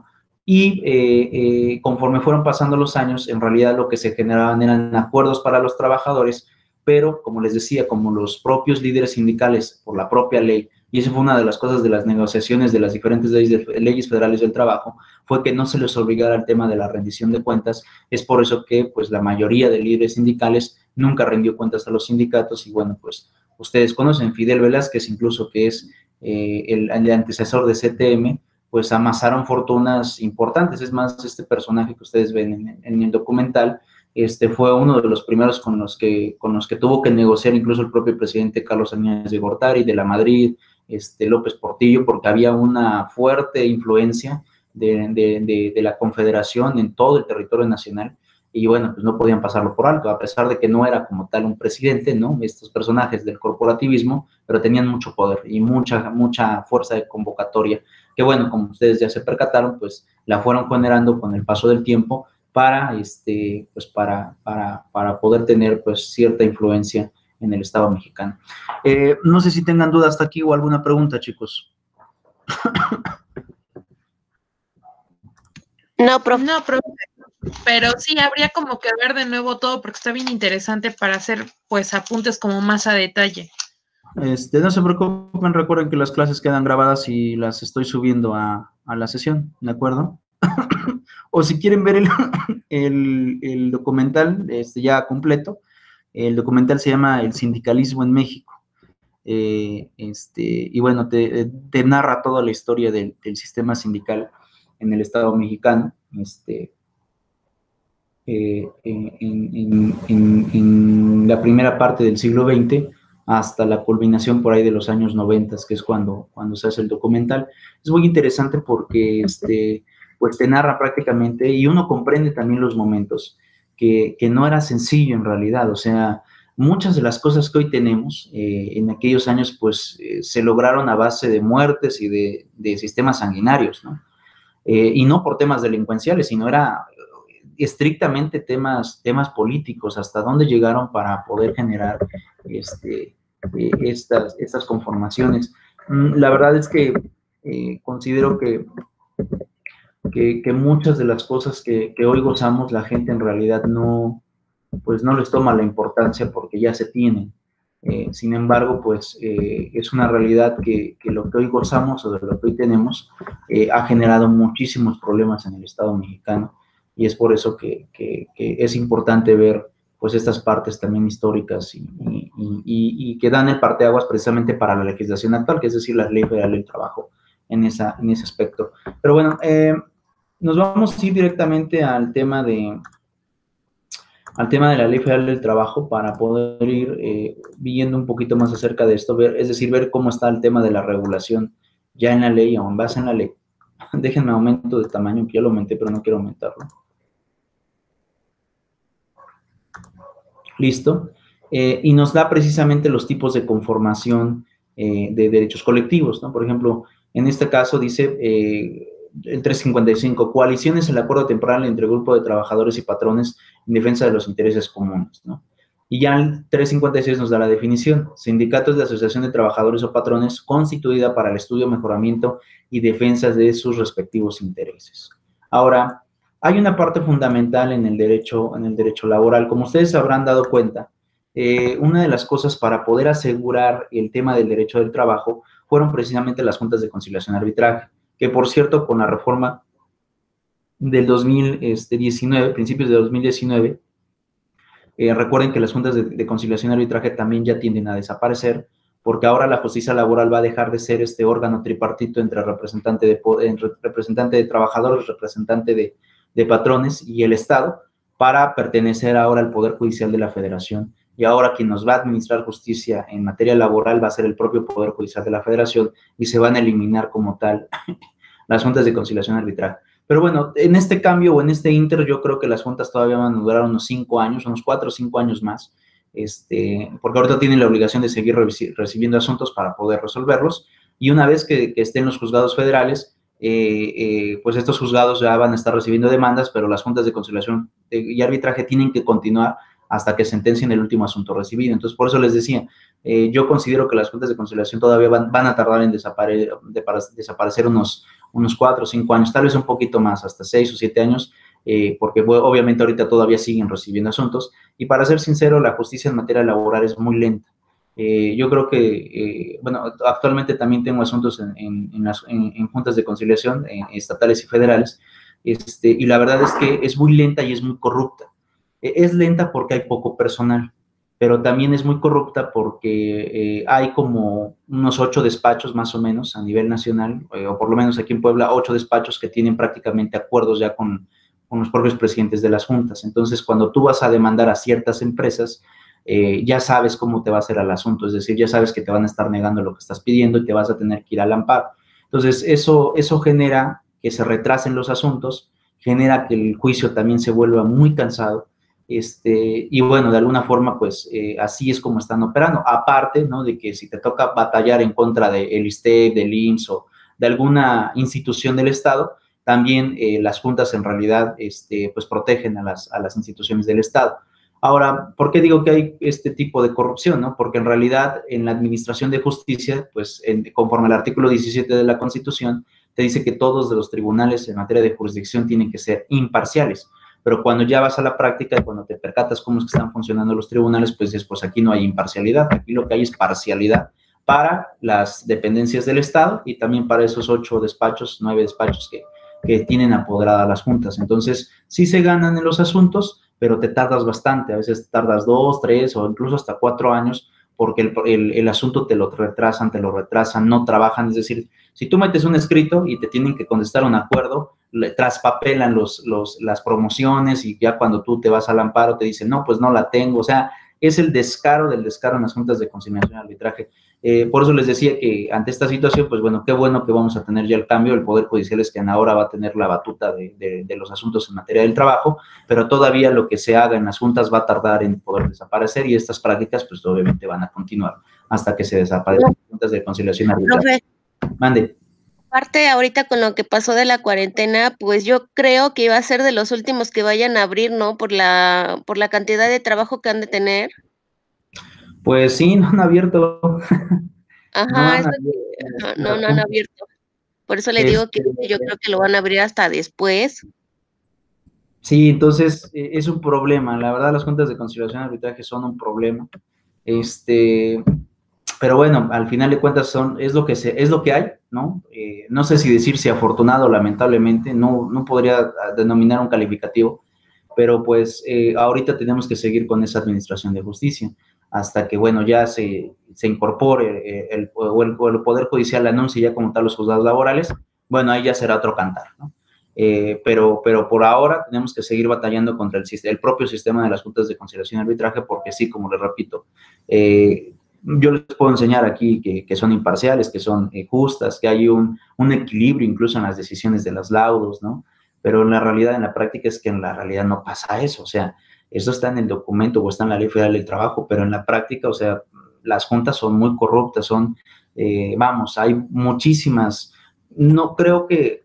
y conforme fueron pasando los años, en realidad lo que se generaban eran acuerdos para los trabajadores, pero como les decía, como los propios líderes sindicales, por la propia ley, y esa fue una de las cosas de las negociaciones de las diferentes leyes federales del trabajo, fue que no se les obligara al tema de la rendición de cuentas. Es por eso que pues la mayoría de líderes sindicales nunca rindió cuentas a los sindicatos, y bueno, pues ustedes conocen Fidel Velázquez, incluso que es el antecesor de CTM, pues amasaron fortunas importantes. Es más, este personaje que ustedes ven en el documental, fue uno de los primeros con los que tuvo que negociar incluso el propio presidente Carlos Salinas de Gortari, de la Madrid, López Portillo, porque había una fuerte influencia de la Confederación en todo el territorio nacional, y bueno, pues no podían pasarlo por alto, a pesar de que no era como tal un presidente, ¿no? Estos personajes del corporativismo, pero tenían mucho poder y mucha fuerza de convocatoria, que bueno, como ustedes ya se percataron, pues la fueron generando con el paso del tiempo para, pues para poder tener, pues, cierta influencia en el Estado mexicano. No sé si tengan dudas hasta aquí o alguna pregunta, chicos. No, profe. No, pero sí habría como que ver de nuevo todo porque está bien interesante para hacer pues apuntes como más a detalle. No se preocupen, recuerden que las clases quedan grabadas y las estoy subiendo a la sesión, ¿de acuerdo? O si quieren ver el documental ya completo, el documental se llama El sindicalismo en México. Y bueno, te narra toda la historia del sistema sindical en el Estado mexicano, en la primera parte del siglo XX hasta la culminación por ahí de los años 90, que es cuando se hace el documental. Es muy interesante porque pues te narra prácticamente, y uno comprende también los momentos, que no era sencillo en realidad. O sea, muchas de las cosas que hoy tenemos, en aquellos años, pues se lograron a base de muertes y de sistemas sanguinarios, ¿no? Y no por temas delincuenciales, sino era estrictamente temas políticos, hasta dónde llegaron para poder generar estas conformaciones. La verdad es que considero que muchas de las cosas que hoy gozamos, la gente en realidad no les toma la importancia porque ya se tienen. Sin embargo, pues es una realidad que lo que hoy gozamos o de lo que hoy tenemos ha generado muchísimos problemas en el Estado mexicano, y es por eso que es importante ver pues estas partes también históricas y que dan el parteaguas precisamente para la legislación actual, que es decir, la Ley Federal del Trabajo en ese aspecto. Pero bueno, nos vamos a ir directamente al tema de la Ley Federal del Trabajo para poder ir viendo un poquito más acerca de esto, es decir, ver cómo está el tema de la regulación ya en la ley o en base en la ley. Déjenme aumento de tamaño, que ya lo aumenté, pero no quiero aumentarlo. Listo. Y nos da precisamente los tipos de conformación de derechos colectivos, ¿no? Por ejemplo, en este caso dice el 355, coalición es el acuerdo temporal entre grupo de trabajadores y patrones en defensa de los intereses comunes, ¿no? Y ya el 356 nos da la definición. Sindicato es la asociación de trabajadores o patrones constituida para el estudio, mejoramiento y defensa de sus respectivos intereses. Ahora, hay una parte fundamental en el derecho laboral. Como ustedes habrán dado cuenta, una de las cosas para poder asegurar el tema del derecho del trabajo fueron precisamente las juntas de conciliación y arbitraje, que por cierto, con la reforma del 2019, principios de 2019, recuerden que las juntas de conciliación y arbitraje también ya tienden a desaparecer, porque ahora la justicia laboral va a dejar de ser este órgano tripartito entre representante de trabajadores, representante de patrones y el Estado, para pertenecer ahora al Poder Judicial de la Federación. Y ahora quien nos va a administrar justicia en materia laboral va a ser el propio Poder Judicial de la Federación, y se van a eliminar como tal las juntas de conciliación y arbitraje. Pero bueno, en este cambio o en este inter, yo creo que las juntas todavía van a durar unos 5 años, unos 4 o 5 años más, porque ahorita tienen la obligación de seguir recibiendo asuntos para poder resolverlos, y una vez que estén los juzgados federales, pues estos juzgados ya van a estar recibiendo demandas, pero las juntas de conciliación y arbitraje tienen que continuar hasta que sentencien el último asunto recibido. Entonces, por eso les decía, yo considero que las juntas de conciliación todavía van a tardar en desaparecer unos 4 o 5 años, tal vez un poquito más, hasta 6 o 7 años, porque obviamente ahorita todavía siguen recibiendo asuntos, y para ser sincero, la justicia en materia laboral es muy lenta. Yo creo que, bueno, actualmente también tengo asuntos en juntas de conciliación estatales y federales, y la verdad es que es muy lenta y es muy corrupta. Es lenta porque hay poco personal, pero también es muy corrupta porque hay como unos 8 despachos más o menos a nivel nacional, o por lo menos aquí en Puebla, 8 despachos que tienen prácticamente acuerdos ya con los propios presidentes de las juntas. Entonces, cuando tú vas a demandar a ciertas empresas, ya sabes cómo te va a hacer el asunto, es decir, ya sabes que te van a estar negando lo que estás pidiendo y te vas a tener que ir al amparo. Entonces, eso genera que se retrasen los asuntos, genera que el juicio también se vuelva muy cansado. Y bueno, de alguna forma, pues así es como están operando. Aparte, ¿no? De que si te toca batallar en contra del ISSSTE, del IMSS o de alguna institución del Estado, también las juntas en realidad pues protegen a las instituciones del Estado. Ahora, ¿por qué digo que hay este tipo de corrupción, no? Porque en realidad en la administración de justicia, pues conforme al artículo 17 de la Constitución, te dice que todos los tribunales en materia de jurisdicción tienen que ser imparciales. Pero cuando ya vas a la práctica y cuando te percatas cómo es que están funcionando los tribunales, pues dices, pues aquí no hay imparcialidad, aquí lo que hay es parcialidad para las dependencias del Estado y también para esos 8 despachos, 9 despachos que tienen apoderadas las juntas. Entonces, sí se ganan en los asuntos, pero te tardas bastante, a veces tardas 2, 3 o incluso hasta 4 años porque el asunto te lo retrasan, no trabajan, es decir, si tú metes un escrito y te tienen que contestar un acuerdo, le traspapelan las promociones y ya cuando tú te vas al amparo te dicen, no, pues no la tengo, o sea, es el descaro del descaro en las juntas de conciliación y arbitraje. Por eso les decía que ante esta situación, pues bueno, qué bueno que vamos a tener ya el cambio, el Poder Judicial es quien ahora va a tener la batuta de los asuntos en materia del trabajo, pero todavía lo que se haga en las juntas va a tardar en poder desaparecer y estas prácticas pues obviamente van a continuar hasta que se desaparezcan las juntas de conciliación y arbitraje. Mande. Aparte, ahorita con lo que pasó de la cuarentena, pues yo creo que iba a ser de los últimos que vayan a abrir, ¿no? Por la cantidad de trabajo que han de tener. Pues sí, no han abierto. Ajá, no han abierto. Por eso le digo que yo creo que lo van a abrir hasta después. Sí, entonces es un problema. La verdad, las juntas de conciliación y arbitraje son un problema. Pero bueno, al final de cuentas es lo que hay, ¿no? No sé si decir si afortunado o lamentablemente, no podría denominar un calificativo, pero pues ahorita tenemos que seguir con esa administración de justicia hasta que, bueno, ya se incorpore el Poder Judicial anuncie ya como tal los juzgados laborales, bueno, ahí ya será otro cantar, ¿no? Pero por ahora tenemos que seguir batallando contra el propio sistema de las juntas de conciliación y arbitraje, porque sí, como les repito, yo les puedo enseñar aquí que son imparciales, que son justas, que hay un equilibrio incluso en las decisiones de los laudos, ¿no? Pero en la realidad, en la práctica, es que en la realidad no pasa eso, o sea, eso está en el documento o está en la Ley Federal del Trabajo, pero en la práctica, o sea, las juntas son muy corruptas, hay muchísimas. No, creo que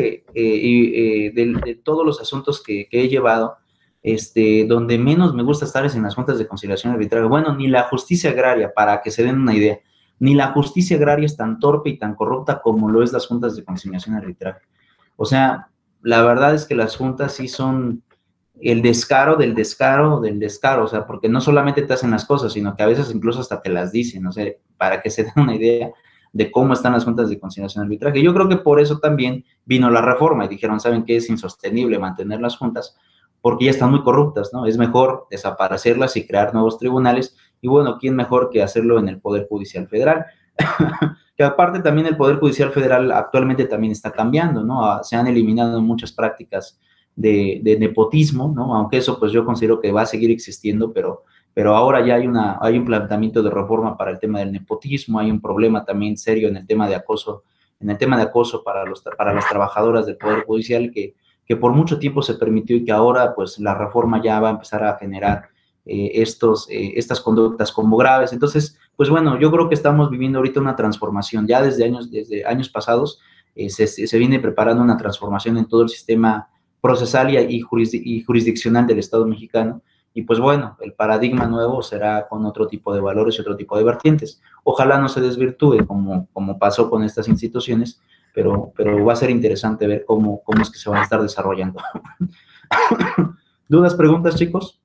de todos los asuntos que he llevado, donde menos me gusta estar es en las juntas de conciliación y arbitraje. Bueno, ni la justicia agraria, para que se den una idea, ni la justicia agraria es tan torpe y tan corrupta como lo es las juntas de conciliación y arbitraje. O sea, la verdad es que las juntas sí son el descaro del descaro del descaro, o sea, porque no solamente te hacen las cosas, sino que a veces incluso hasta te las dicen, o sea, para que se den una idea de cómo están las juntas de conciliación y arbitraje. Yo creo que por eso también vino la reforma y dijeron, ¿saben qué? Es insostenible mantener las juntas porque ya están muy corruptas, ¿no? Es mejor desaparecerlas y crear nuevos tribunales y bueno, ¿quién mejor que hacerlo en el Poder Judicial Federal? Que aparte también el Poder Judicial Federal actualmente también está cambiando, ¿no? Se han eliminado muchas prácticas de nepotismo, ¿no? Aunque eso pues yo considero que va a seguir existiendo, pero ahora ya hay un planteamiento de reforma para el tema del nepotismo, hay un problema también serio en el tema de acoso, para las trabajadoras del Poder Judicial que por mucho tiempo se permitió y que ahora pues la reforma ya va a empezar a generar estas conductas como graves. Entonces, pues bueno, yo creo que estamos viviendo ahorita una transformación, ya desde años pasados se viene preparando una transformación en todo el sistema procesal y jurisdiccional del Estado mexicano. Y pues bueno, el paradigma nuevo será con otro tipo de valores y otro tipo de vertientes. Ojalá no se desvirtúe como pasó con estas instituciones, pero va a ser interesante ver cómo es que se van a estar desarrollando. ¿Dudas, preguntas, chicos?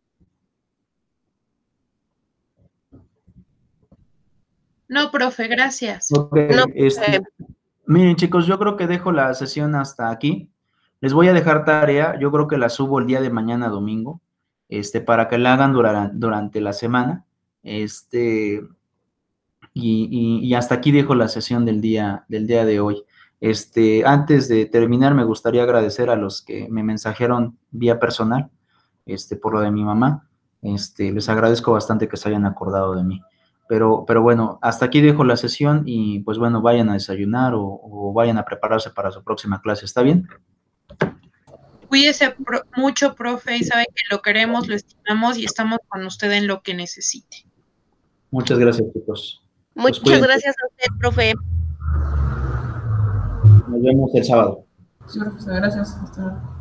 No, profe, gracias. Okay, No, miren, chicos, yo creo que dejo la sesión hasta aquí. Les voy a dejar tarea, yo creo que la subo el día de mañana domingo, para que la hagan durante la semana, y hasta aquí dejo la sesión del día de hoy. Antes de terminar, me gustaría agradecer a los que me mensajearon vía personal, por lo de mi mamá, les agradezco bastante que se hayan acordado de mí. Pero bueno, hasta aquí dejo la sesión y pues bueno, vayan a desayunar o vayan a prepararse para su próxima clase, ¿está bien? Cuídese mucho, profe, y sabe que lo queremos, lo estimamos y estamos con usted en lo que necesite. Muchas gracias, chicos. Muchas cuídense. gracias a usted, profe. Nos vemos el sábado. Sí, profesor, gracias. Hasta luego.